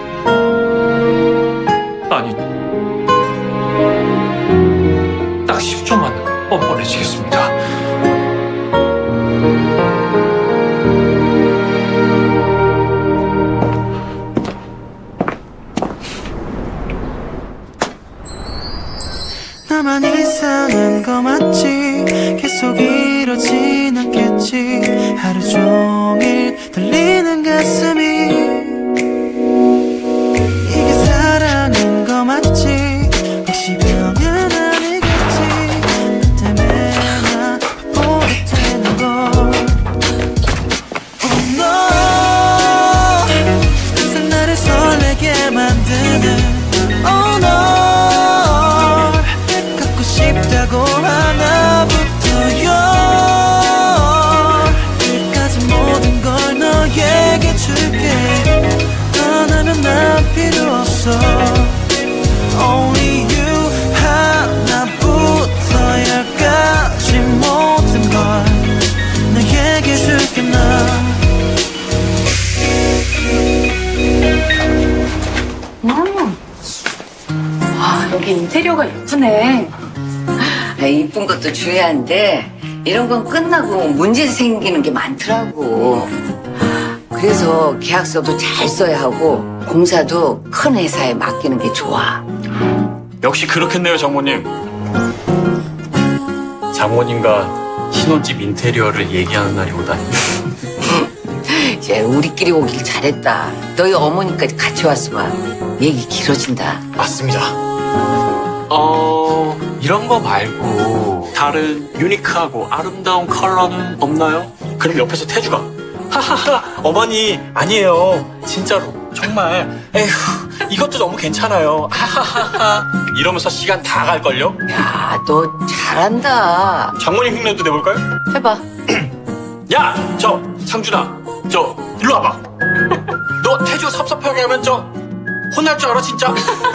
아니, 딱 십 초만 뻔뻔해지겠습니다. 나만 이상한 거 맞지? 계속 이러진 않겠지? 하루 종일 들리는 가슴이 이게 사랑인 거 맞지? 혹시 병은 아니겠지? 너 때문에 나 바보가 되는 걸 Oh no 항상 나를 설레게 만드는 Oh no 갖고 싶다고 하나부터요 끝까지 모든 걸 너에게 줄게 떠나면 난 필요 없어 Only you 하나부터 열까지 모든 걸 너에게 줄게 나 음. 아, 여기 인테리어가 예쁘네. 아, 이쁜 것도 중요한데 이런 건 끝나고 문제 생기는 게 많더라고. 그래서 계약서도 잘 써야 하고 공사도 큰 회사에 맡기는 게 좋아. 역시 그렇겠네요, 장모님. 장모님과 신혼집 인테리어를 얘기하는 날이 오다니. 이제 우리끼리 오길 잘했다. 너희 어머니까지 같이 왔으면 얘기 길어진다. 맞습니다. 어, 이런 거 말고 다른 유니크하고 아름다운 컬러는 없나요? 그럼 옆에서 태주가 하하하 어머니 아니에요 진짜로 정말 에휴 이것도 너무 괜찮아요 하하하하 이러면서 시간 다 갈걸요? 야, 너 잘한다. 장모님 흉내도 내볼까요? 해봐. 야, 저 상준아 저 일로 와봐. 너 태주 섭섭하게 하면 저 혼날 줄 알아 진짜?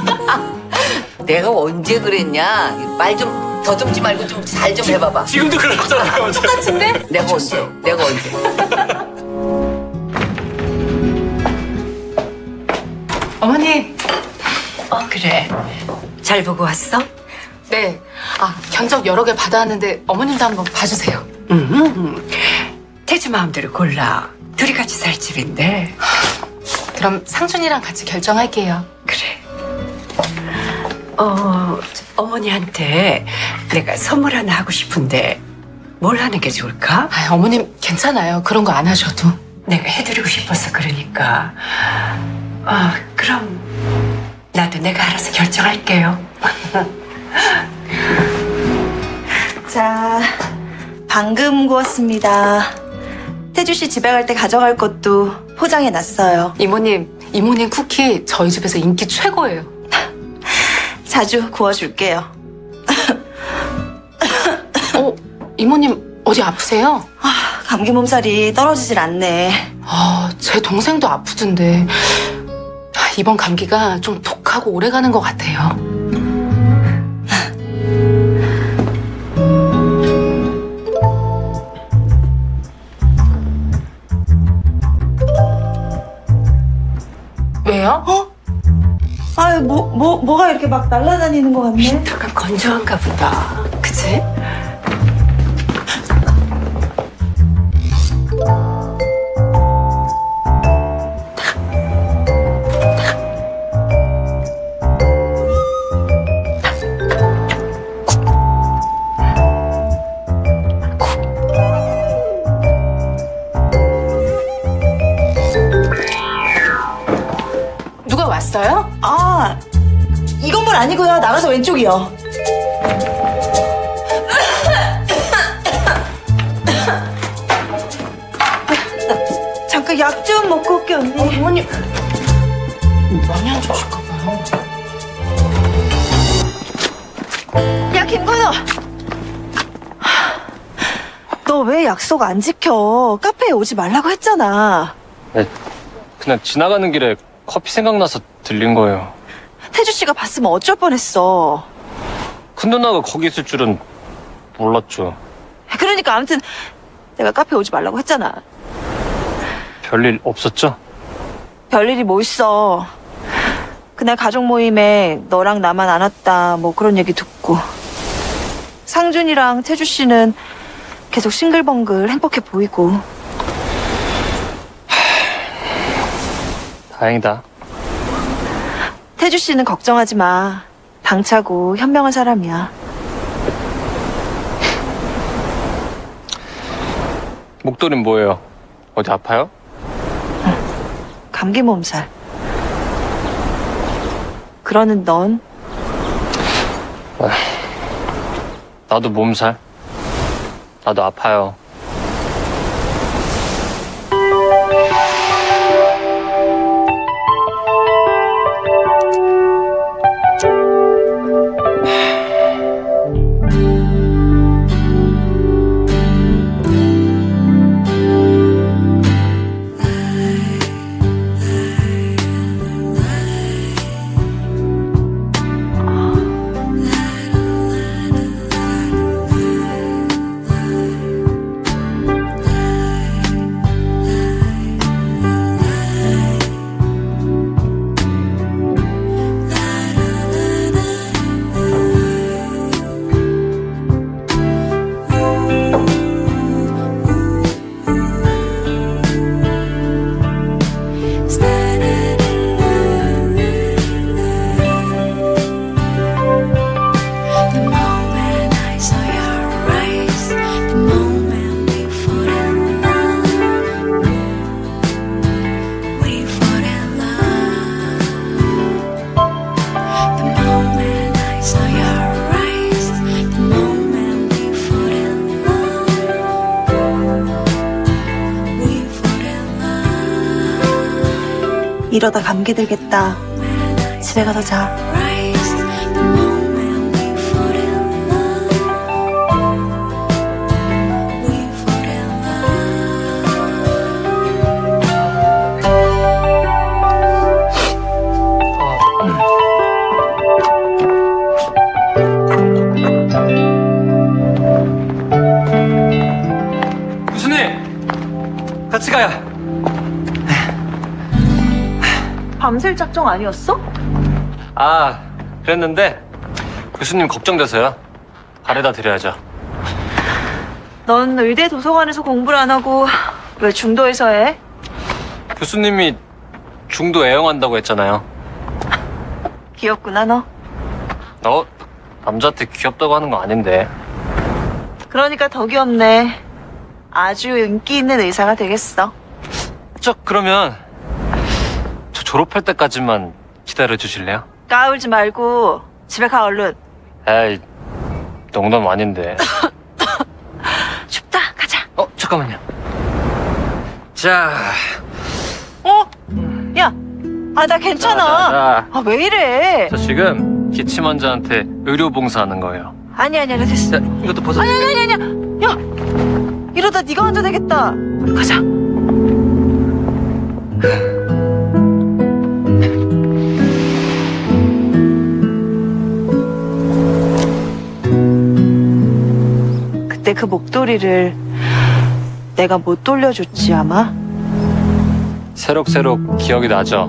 내가 언제 그랬냐? 말 좀 더듬지 말고 좀 잘 좀 해봐봐. 지금도 그러잖아요. 똑같은데? 내가 언제? 내가 언제? 어머니. 어, 그래. 잘 보고 왔어? 네. 아, 견적 여러 개 받아왔는데 어머님도 한번 봐주세요. 음, 태주 마음대로 골라. 둘이 같이 살 집인데. 그럼 상준이랑 같이 결정할게요. 그래. 어, 어머니한테 내가 선물 하나 하고 싶은데 뭘 하는 게 좋을까? 아, 어머님 괜찮아요. 그런 거 안 하셔도. 내가 해드리고 싶어서 그러니까. 아, 그럼 나도 내가 알아서 결정할게요. 자, 방금 구웠습니다. 태주 씨 집에 갈 때 가져갈 것도 포장해 놨어요. 이모님, 이모님 쿠키 저희 집에서 인기 최고예요. 자주 구워줄게요. 어, 이모님 어디 아프세요? 아, 감기 몸살이 떨어지질 않네. 아, 제 동생도 아프던데. 아, 이번 감기가 좀 독하고 오래 가는 것 같아요. 왜요? 어? 아, 뭐, 뭐, 뭐가 이렇게 막 날아다니는 것 같네? 히터가 건조한가 보다. 그치? 누가 왔어요? 아, 이 건물 아니고요. 나가서 왼쪽이요. 잠깐 약 좀 먹고 올게, 언니. 어, 어머님. 많이 안 좋으실까 봐요. 야, 김건우! 너 왜 약속 안 지켜? 카페에 오지 말라고 했잖아. 네, 그냥 지나가는 길에 커피 생각나서 들린 거예요. 태주 씨가 봤으면 어쩔 뻔했어. 큰 누나가 거기 있을 줄은 몰랐죠. 그러니까 아무튼 내가 카페 오지 말라고 했잖아. 별일 없었죠? 별일이 뭐 있어. 그날 가족 모임에 너랑 나만 안 왔다 뭐 그런 얘기 듣고. 상준이랑 태주 씨는 계속 싱글벙글 행복해 보이고. 다행이다. 태주 씨는 걱정하지 마. 당차고 현명한 사람이야. 목도리는 뭐예요? 어디 아파요? 감기 몸살. 그러는 넌 나도 몸살. 나도 아파요. 이러다 감기 들겠다. 집에 가서 자. 교수님! 같이 가요. 밤샐 작정 아니었어? 아, 그랬는데 교수님 걱정돼서요. 바래다 드려야죠. 넌 의대 도서관에서 공부를 안 하고 왜 중도에서 해? 교수님이 중도 애용한다고 했잖아요. 귀엽구나 너. 너 남자한테 귀엽다고 하는 거 아닌데. 그러니까 더 귀엽네. 아주 인기 있는 의사가 되겠어. 저 그러면 저 졸업할 때까지만 기다려 주실래요? 까불지 말고 집에 가 얼른. 에이, 농담 아닌데. 춥다. 가자. 어, 잠깐만요. 자. 어? 야, 아 나 괜찮아. 자, 자, 자. 아 왜 이래? 저 지금 기침 환자한테 의료 봉사하는 거예요. 아니 아니 아니 됐어. 자, 이것도 벗어. 아니 아니 아니 아니. 야, 이러다 네가 환자 되겠다. 가자. 그때 그 목도리를 내가 못 돌려줬지 아마? 새록새록 기억이 나죠?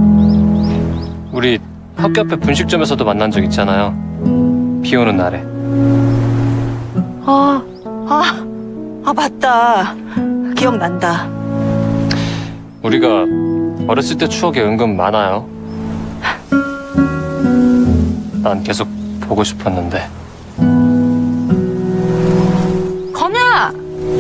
우리 학교 앞에 분식점에서도 만난 적 있잖아요. 비 오는 날에. 아, 아, 아 맞다. 기억난다. 우리가 어렸을 때 추억이 은근 많아요. 난 계속 보고 싶었는데. 건우야!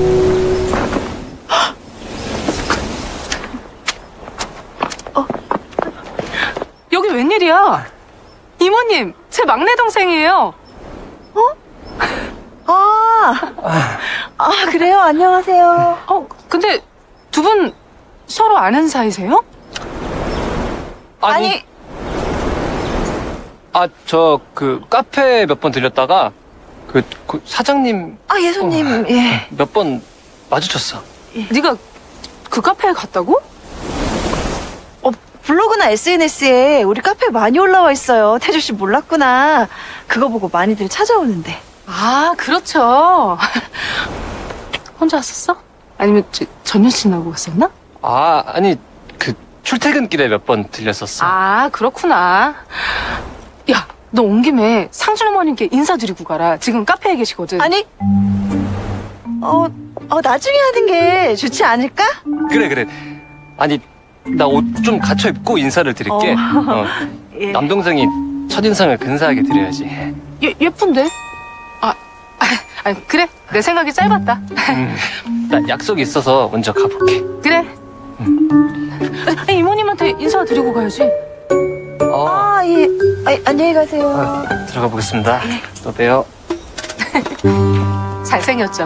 어? 여기 웬일이야? 이모님, 제 막내 동생이에요. 어? 아, 아 그래요? 안녕하세요. 어, 근데 두 분 서로 아는 사이세요? 아니, 아, 저 그 카페 몇 번 들렸다가 그, 그 사장님 아 예수님 어, 예. 몇 번 마주쳤어. 예. 네가 그 카페에 갔다고? 어 블로그나 에스엔에스에 우리 카페 많이 올라와 있어요. 태주 씨 몰랐구나. 그거 보고 많이들 찾아오는데. 아 그렇죠. 혼자 왔었어? 아니면 저, 전 여친하고 갔었나? 아 아니 그 출퇴근길에 몇 번 들렸었어. 아 그렇구나. 야 너 온 김에 상준 어머님께 인사드리고 가라. 지금 카페에 계시거든. 아니 어, 어 나중에 하는 게 좋지 않을까? 그래 그래. 아니 나 옷 좀 갖춰 입고 인사를 드릴게. 어. 어, 예. 남동생이 첫인상을 근사하게 드려야지. 예, 예쁜데? 아, 아 아니, 그래. 내 생각이 짧았다. 음, 나 약속이 있어서 먼저 가볼게. 그래. 아니, 이모님한테 인사드리고 가야지. 어. 아, 예. 아, 안녕히 가세요. 아, 들어가 보겠습니다. 또 봬요. 잘생겼죠?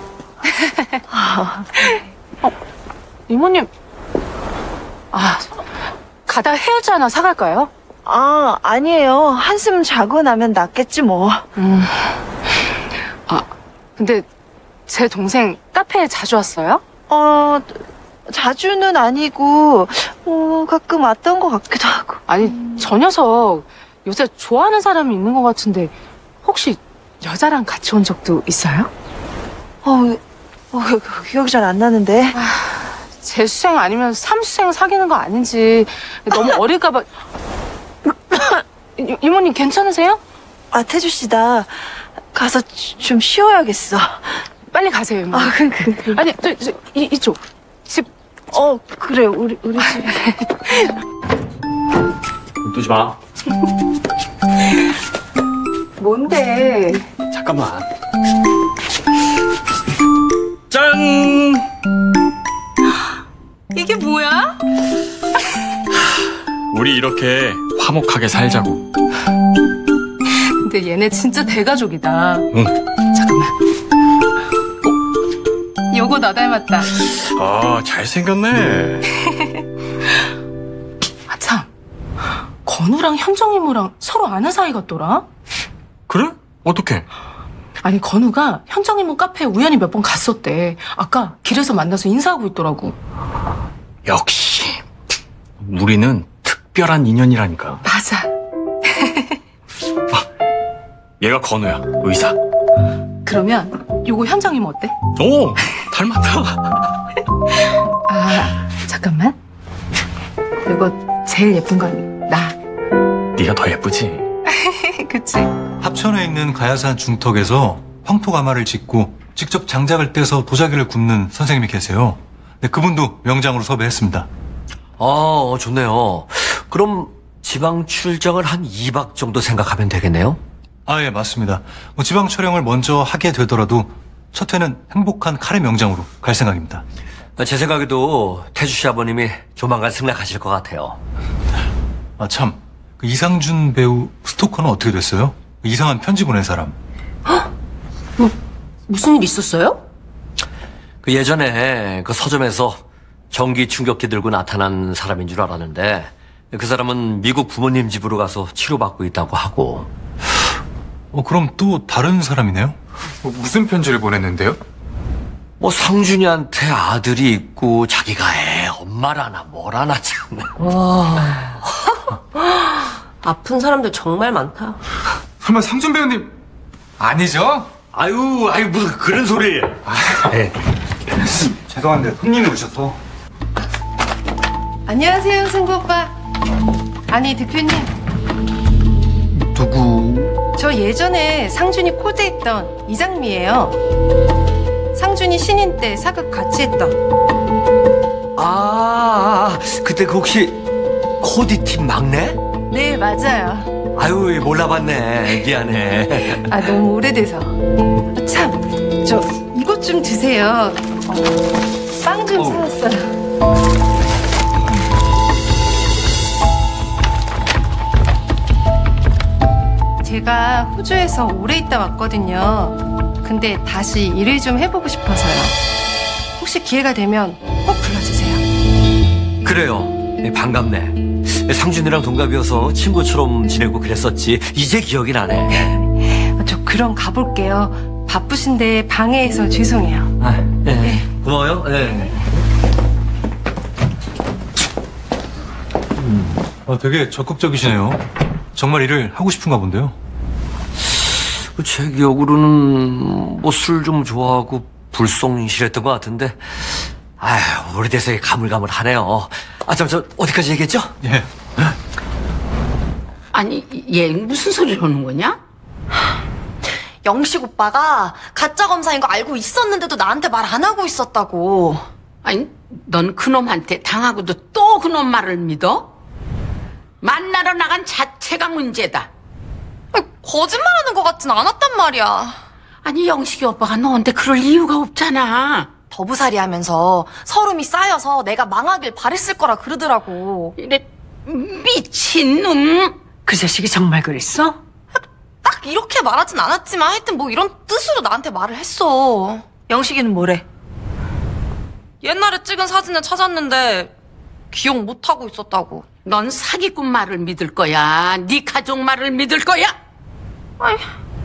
어, 이모님. 아, 가다 해열제 하나 사갈까요? 아, 아니에요. 한숨 자고 나면 낫겠지 뭐. 음. 아, 근데 제 동생 카페에 자주 왔어요? 어, 자주는 아니고 어, 가끔 왔던 것 같기도 하고. 아니, 저 녀석 요새 좋아하는 사람이 있는 것 같은데 혹시 여자랑 같이 온 적도 있어요? 어, 어 기억이 잘 안 나는데. 아, 재수생 아니면 삼수생 사귀는 거 아닌지 너무 어릴까 봐. 이, 이모님 괜찮으세요? 아, 태주 씨다. 가서 좀 쉬어야겠어. 빨리 가세요, 이모님. 아, 그, 그, 그. 아니, 저, 저, 이, 이쪽. 집. 어, 그래. 우리, 우리 집. 두지 마. 뭔데? 잠깐만. 짠! 이게 뭐야? 우리 이렇게 화목하게 살자고. 근데 얘네 진짜 대가족이다. 응. 잠깐만. 어? 요거 나 닮았다. 아, 잘생겼네. 아, 참. 건우랑 현정 이모랑 서로 아는 사이 같더라? 그래? 어떡해? 아니, 건우가 현정 이모 카페에 우연히 몇 번 갔었대. 아까 길에서 만나서 인사하고 있더라고. 역시 우리는 특별한 인연이라니까. 맞아. 얘가 건우야, 의사. 그러면 요거 현정 이모 어때? 오, 닮았다. 아, 잠깐만. 요거 제일 예쁜 건 나. 네가 더 예쁘지. 그치? 합천에 있는 가야산 중턱에서 황토가마를 짓고 직접 장작을 떼서 도자기를 굽는 선생님이 계세요. 네, 그분도 명장으로 섭외했습니다. 어, 좋네요. 그럼 지방 출장을 한 이 박 정도 생각하면 되겠네요? 아, 예, 맞습니다. 뭐 지방 촬영을 먼저 하게 되더라도 첫 회는 행복한 카레 명장으로 갈 생각입니다. 제 생각에도 태주 씨 아버님이 조만간 승낙하실 것 같아요. 아, 참. 그 이상준 배우 스토커는 어떻게 됐어요? 이상한 편지 보낸 사람. 뭐, 무슨 일 있었어요? 그 예전에 그 서점에서 전기 충격기 들고 나타난 사람인 줄 알았는데 그 사람은 미국 부모님 집으로 가서 치료받고 있다고 하고. 어, 그럼 또 다른 사람이네요? 뭐, 무슨 편지를 보냈는데요? 뭐 상준이한테 아들이 있고 자기가 애 엄마라나 뭐라나 참. 와. 아픈 사람들 정말 많다. 설마 상준 배우님 아니죠? 아유, 아유 무슨 그런 소리. 아, 네. 죄송한데 손님이 오셔서. 안녕하세요, 승구 오빠. 아니, 대표님. 누구? 저 예전에 상준이 코드했던 이장미예요. 상준이 신인 때 사극 같이 했던. 아, 그때 그 혹시 코디팀 막내? 네, 맞아요. 아유, 몰라봤네. 미안해. 아, 너무 오래돼서. 참, 저 이것 좀 드세요. 어, 빵 좀 사왔어요. 제가 호주에서 오래 있다 왔거든요. 근데 다시 일을 좀 해보고 싶어서요. 혹시 기회가 되면 꼭 불러주세요. 그래요. 반갑네. 상준이랑 동갑이어서 친구처럼 지내고 그랬었지. 이제 기억이 나네. 저 그럼 가볼게요. 바쁘신데 방해해서 죄송해요. 아, 네. 네. 고마워요. 네. 음, 아, 되게 적극적이시네요. 정말 일을 하고 싶은가 본데요. 제 기억으로는 뭐 술 좀 좋아하고 불성실했던 것 같은데, 아휴, 오래돼서 가물가물하네요. 아, 참, 저 어디까지 얘기했죠? 예. 아니, 얘 무슨 소리를 하는 거냐? 영식 오빠가 가짜 검사인 거 알고 있었는데도 나한테 말 안 하고 있었다고. 아니, 넌 그놈한테 당하고도 또 그놈 말을 믿어? 만나러 나간 자체가 문제다. 거짓말하는 것 같진 않았단 말이야. 아니 영식이 오빠가 너한테 그럴 이유가 없잖아. 더부살이 하면서 서름이 쌓여서 내가 망하길 바랬을 거라 그러더라고. 이래 미친놈. 그 자식이 정말 그랬어? 딱 이렇게 말하진 않았지만 하여튼 뭐 이런 뜻으로 나한테 말을 했어. 영식이는 뭐래? 옛날에 찍은 사진을 찾았는데 기억 못하고 있었다고. 넌 사기꾼 말을 믿을 거야? 네 가족 말을 믿을 거야? 아이.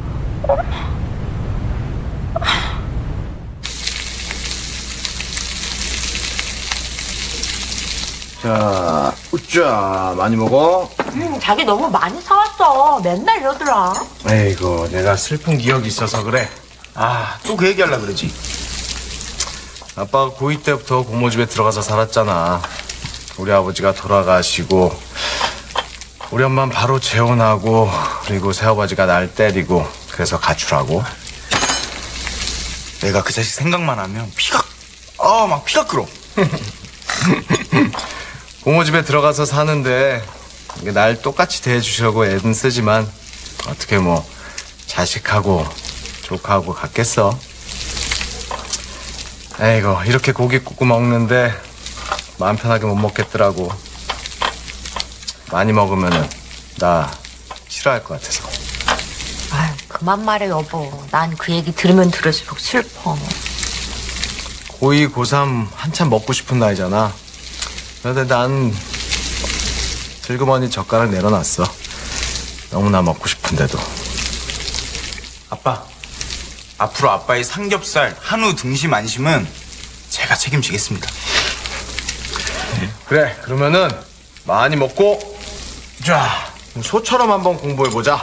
자, 웃자. 많이 먹어? 음, 자기 너무 많이 사왔어. 맨날 이러더라. 에이구, 내가 슬픈 기억이 있어서 그래. 아, 또 그 얘기하려고 그러지. 아빠가 고이 때부터 고모 집에 들어가서 살았잖아. 우리 아버지가 돌아가시고 우리 엄마는 바로 재혼하고 그리고 새아버지가 날 때리고 그래서 가출하고. 내가 그 자식 생각만 하면 피가 아 막 피가 끓어. 고모 집에 들어가서 사는데 날 똑같이 대해주시려고 애는 쓰지만 어떻게 뭐 자식하고 조카하고 같겠어. 에이구, 이렇게 고기 굽고 먹는데 마음 편하게 못 먹겠더라고. 많이 먹으면은 나 싫어할 것 같아서. 아유, 그만 말해 여보. 난 그 얘기 들으면 들을수록 슬퍼. 고이, 고삼 한참 먹고 싶은 나이잖아. 그런데 난 슬그머니 젓가락 내려놨어. 너무나 먹고 싶은데도. 아빠, 앞으로 아빠의 삼겹살, 한우 등심 안심은 제가 책임지겠습니다. 그래, 그러면은 많이 먹고 자, 소처럼 한번 공부해보자.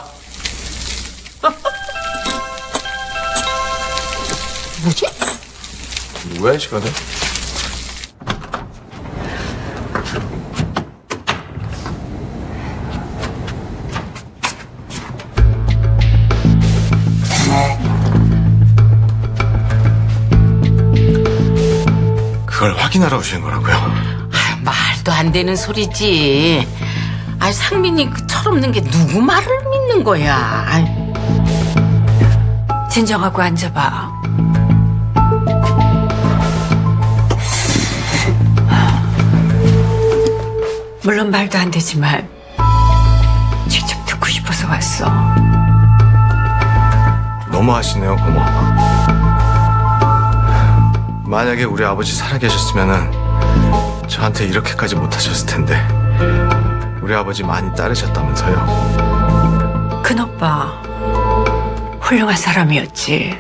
뭐지? 누구야, 이 시간에? 그걸 확인하러 오신 거라고요? 아, 말도 안 되는 소리지. 아, 상민이 그 철없는 게 누구 말을 믿는 거야. 아이. 진정하고 앉아봐. 물론 말도 안 되지만 직접 듣고 싶어서 왔어. 너무하시네요, 고모. 만약에 우리 아버지 살아계셨으면은 저한테 이렇게까지 못하셨을 텐데. 우리 아버지 많이 따르셨다면서요. 큰오빠 훌륭한 사람이었지.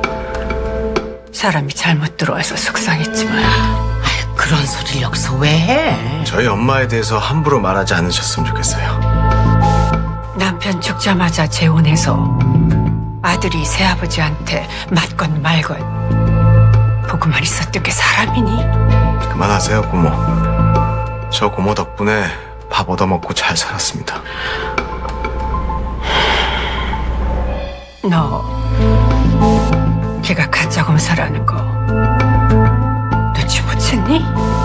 사람이 잘못 들어와서 속상했지만. 아이, 그런 소리를 여기서 왜 해? 저희 엄마에 대해서 함부로 말하지 않으셨으면 좋겠어요. 남편 죽자마자 재혼해서 아들이 새아버지한테 맞건 말건 보고만 있었던 게 사람이니? 그만하세요, 고모. 저 고모 덕분에 밥 얻어먹고 잘 살았습니다. 너 걔가 가짜 검사라는 거 눈치 못 챘니?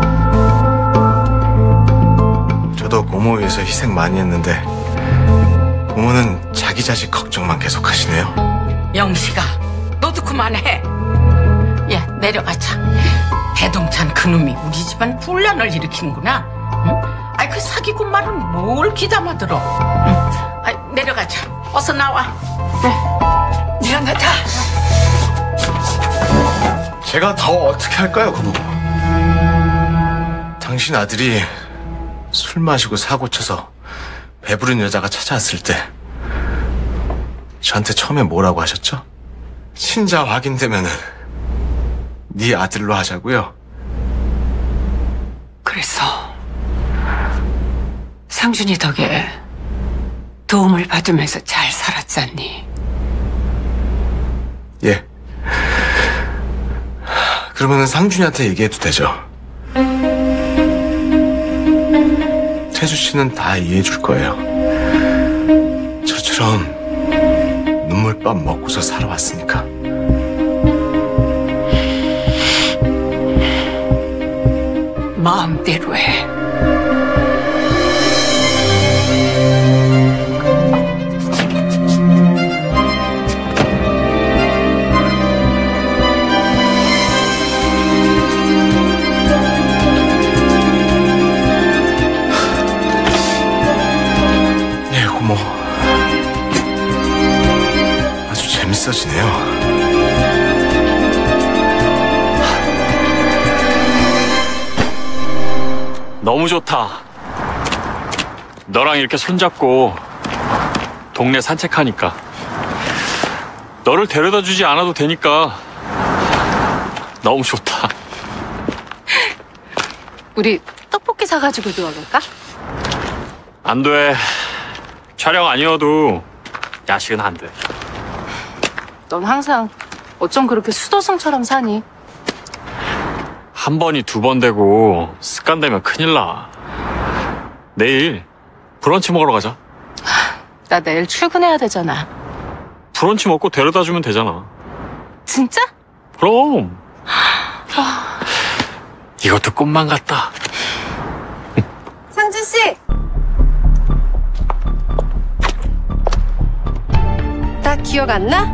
저도 고모 위해서 희생 많이 했는데 고모는 자기 자식 걱정만 계속 하시네요. 영식아, 너도 그만해. 야, 내려가자. 배동찬 그놈이 우리 집안 분란을 일으키는구나. 응? 아이, 그 사기꾼 말은 뭘 귀담아 들어. 응? 아이, 내려가자. 어서 나와. 응. 미안하다. 제가 더 어떻게 할까요, 고모? 당신 아들이 술 마시고 사고 쳐서 배부른 여자가 찾아왔을 때 저한테 처음에 뭐라고 하셨죠? 친자 확인되면은 네 아들로 하자고요. 그래서 상준이 덕에 도움을 받으면서 잘 살았잖니. 예. 그러면은 상준이한테 얘기해도 되죠? 태주 씨는 다 이해해 줄 거예요. 저처럼 눈물밥 먹고서 살아왔으니까. 마음대로 해. 아니에요. 너무 좋다. 너랑 이렇게 손잡고 동네 산책하니까. 너를 데려다 주지 않아도 되니까 너무 좋다. 우리 떡볶이 사가지고 들어갈까? 안 돼. 촬영 아니어도 야식은 안 돼. 넌 항상 어쩜 그렇게 수도승처럼 사니? 한 번이 두 번 되고 습관되면 큰일 나. 내일 브런치 먹으러 가자. 나 내일 출근해야 되잖아. 브런치 먹고 데려다 주면 되잖아. 진짜? 그럼. 이것도 꿈만 같다. 상준 씨. 나 기억 안 나?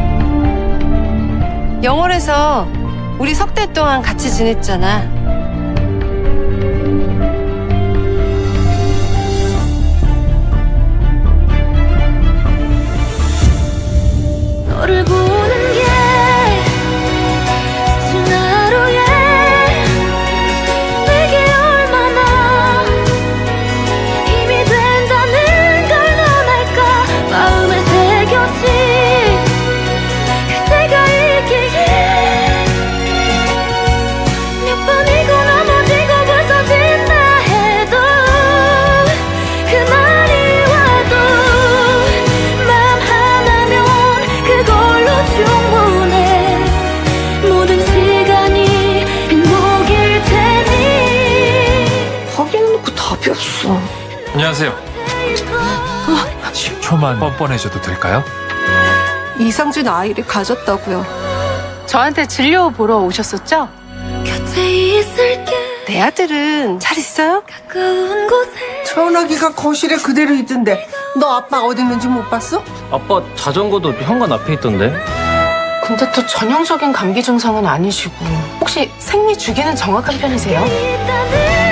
영월에서 우리 석 달 동안 같이 지냈잖아. 너를 보는 게 지친 하루에 내게 얼마나 힘이 된다는 걸 넌 알까. 마음에 새겨진 그대가 있기에 몇 번이고 넘어지고 부서진다 해도 그날이 와도 마음 하나면 그걸로 충분해. 모든 시간이 행복일 테니. 하긴 놓고 답이 없어. 안녕하세요. 십 초만 뻔뻔해줘도 될까요? 이상준 아이를 가졌다고요. 저한테 진료 보러 오셨었죠? 곁에 있을게. 내 아들은 잘 있어요? 가까운 곳에 전화기가 거실에 그대로 있던데 너 아빠 어디 있는지 못 봤어? 아빠 자전거도 현관 앞에 있던데. 근데 또 전형적인 감기 증상은 아니시고 혹시 생리 주기는 정확한 편이세요? 있다는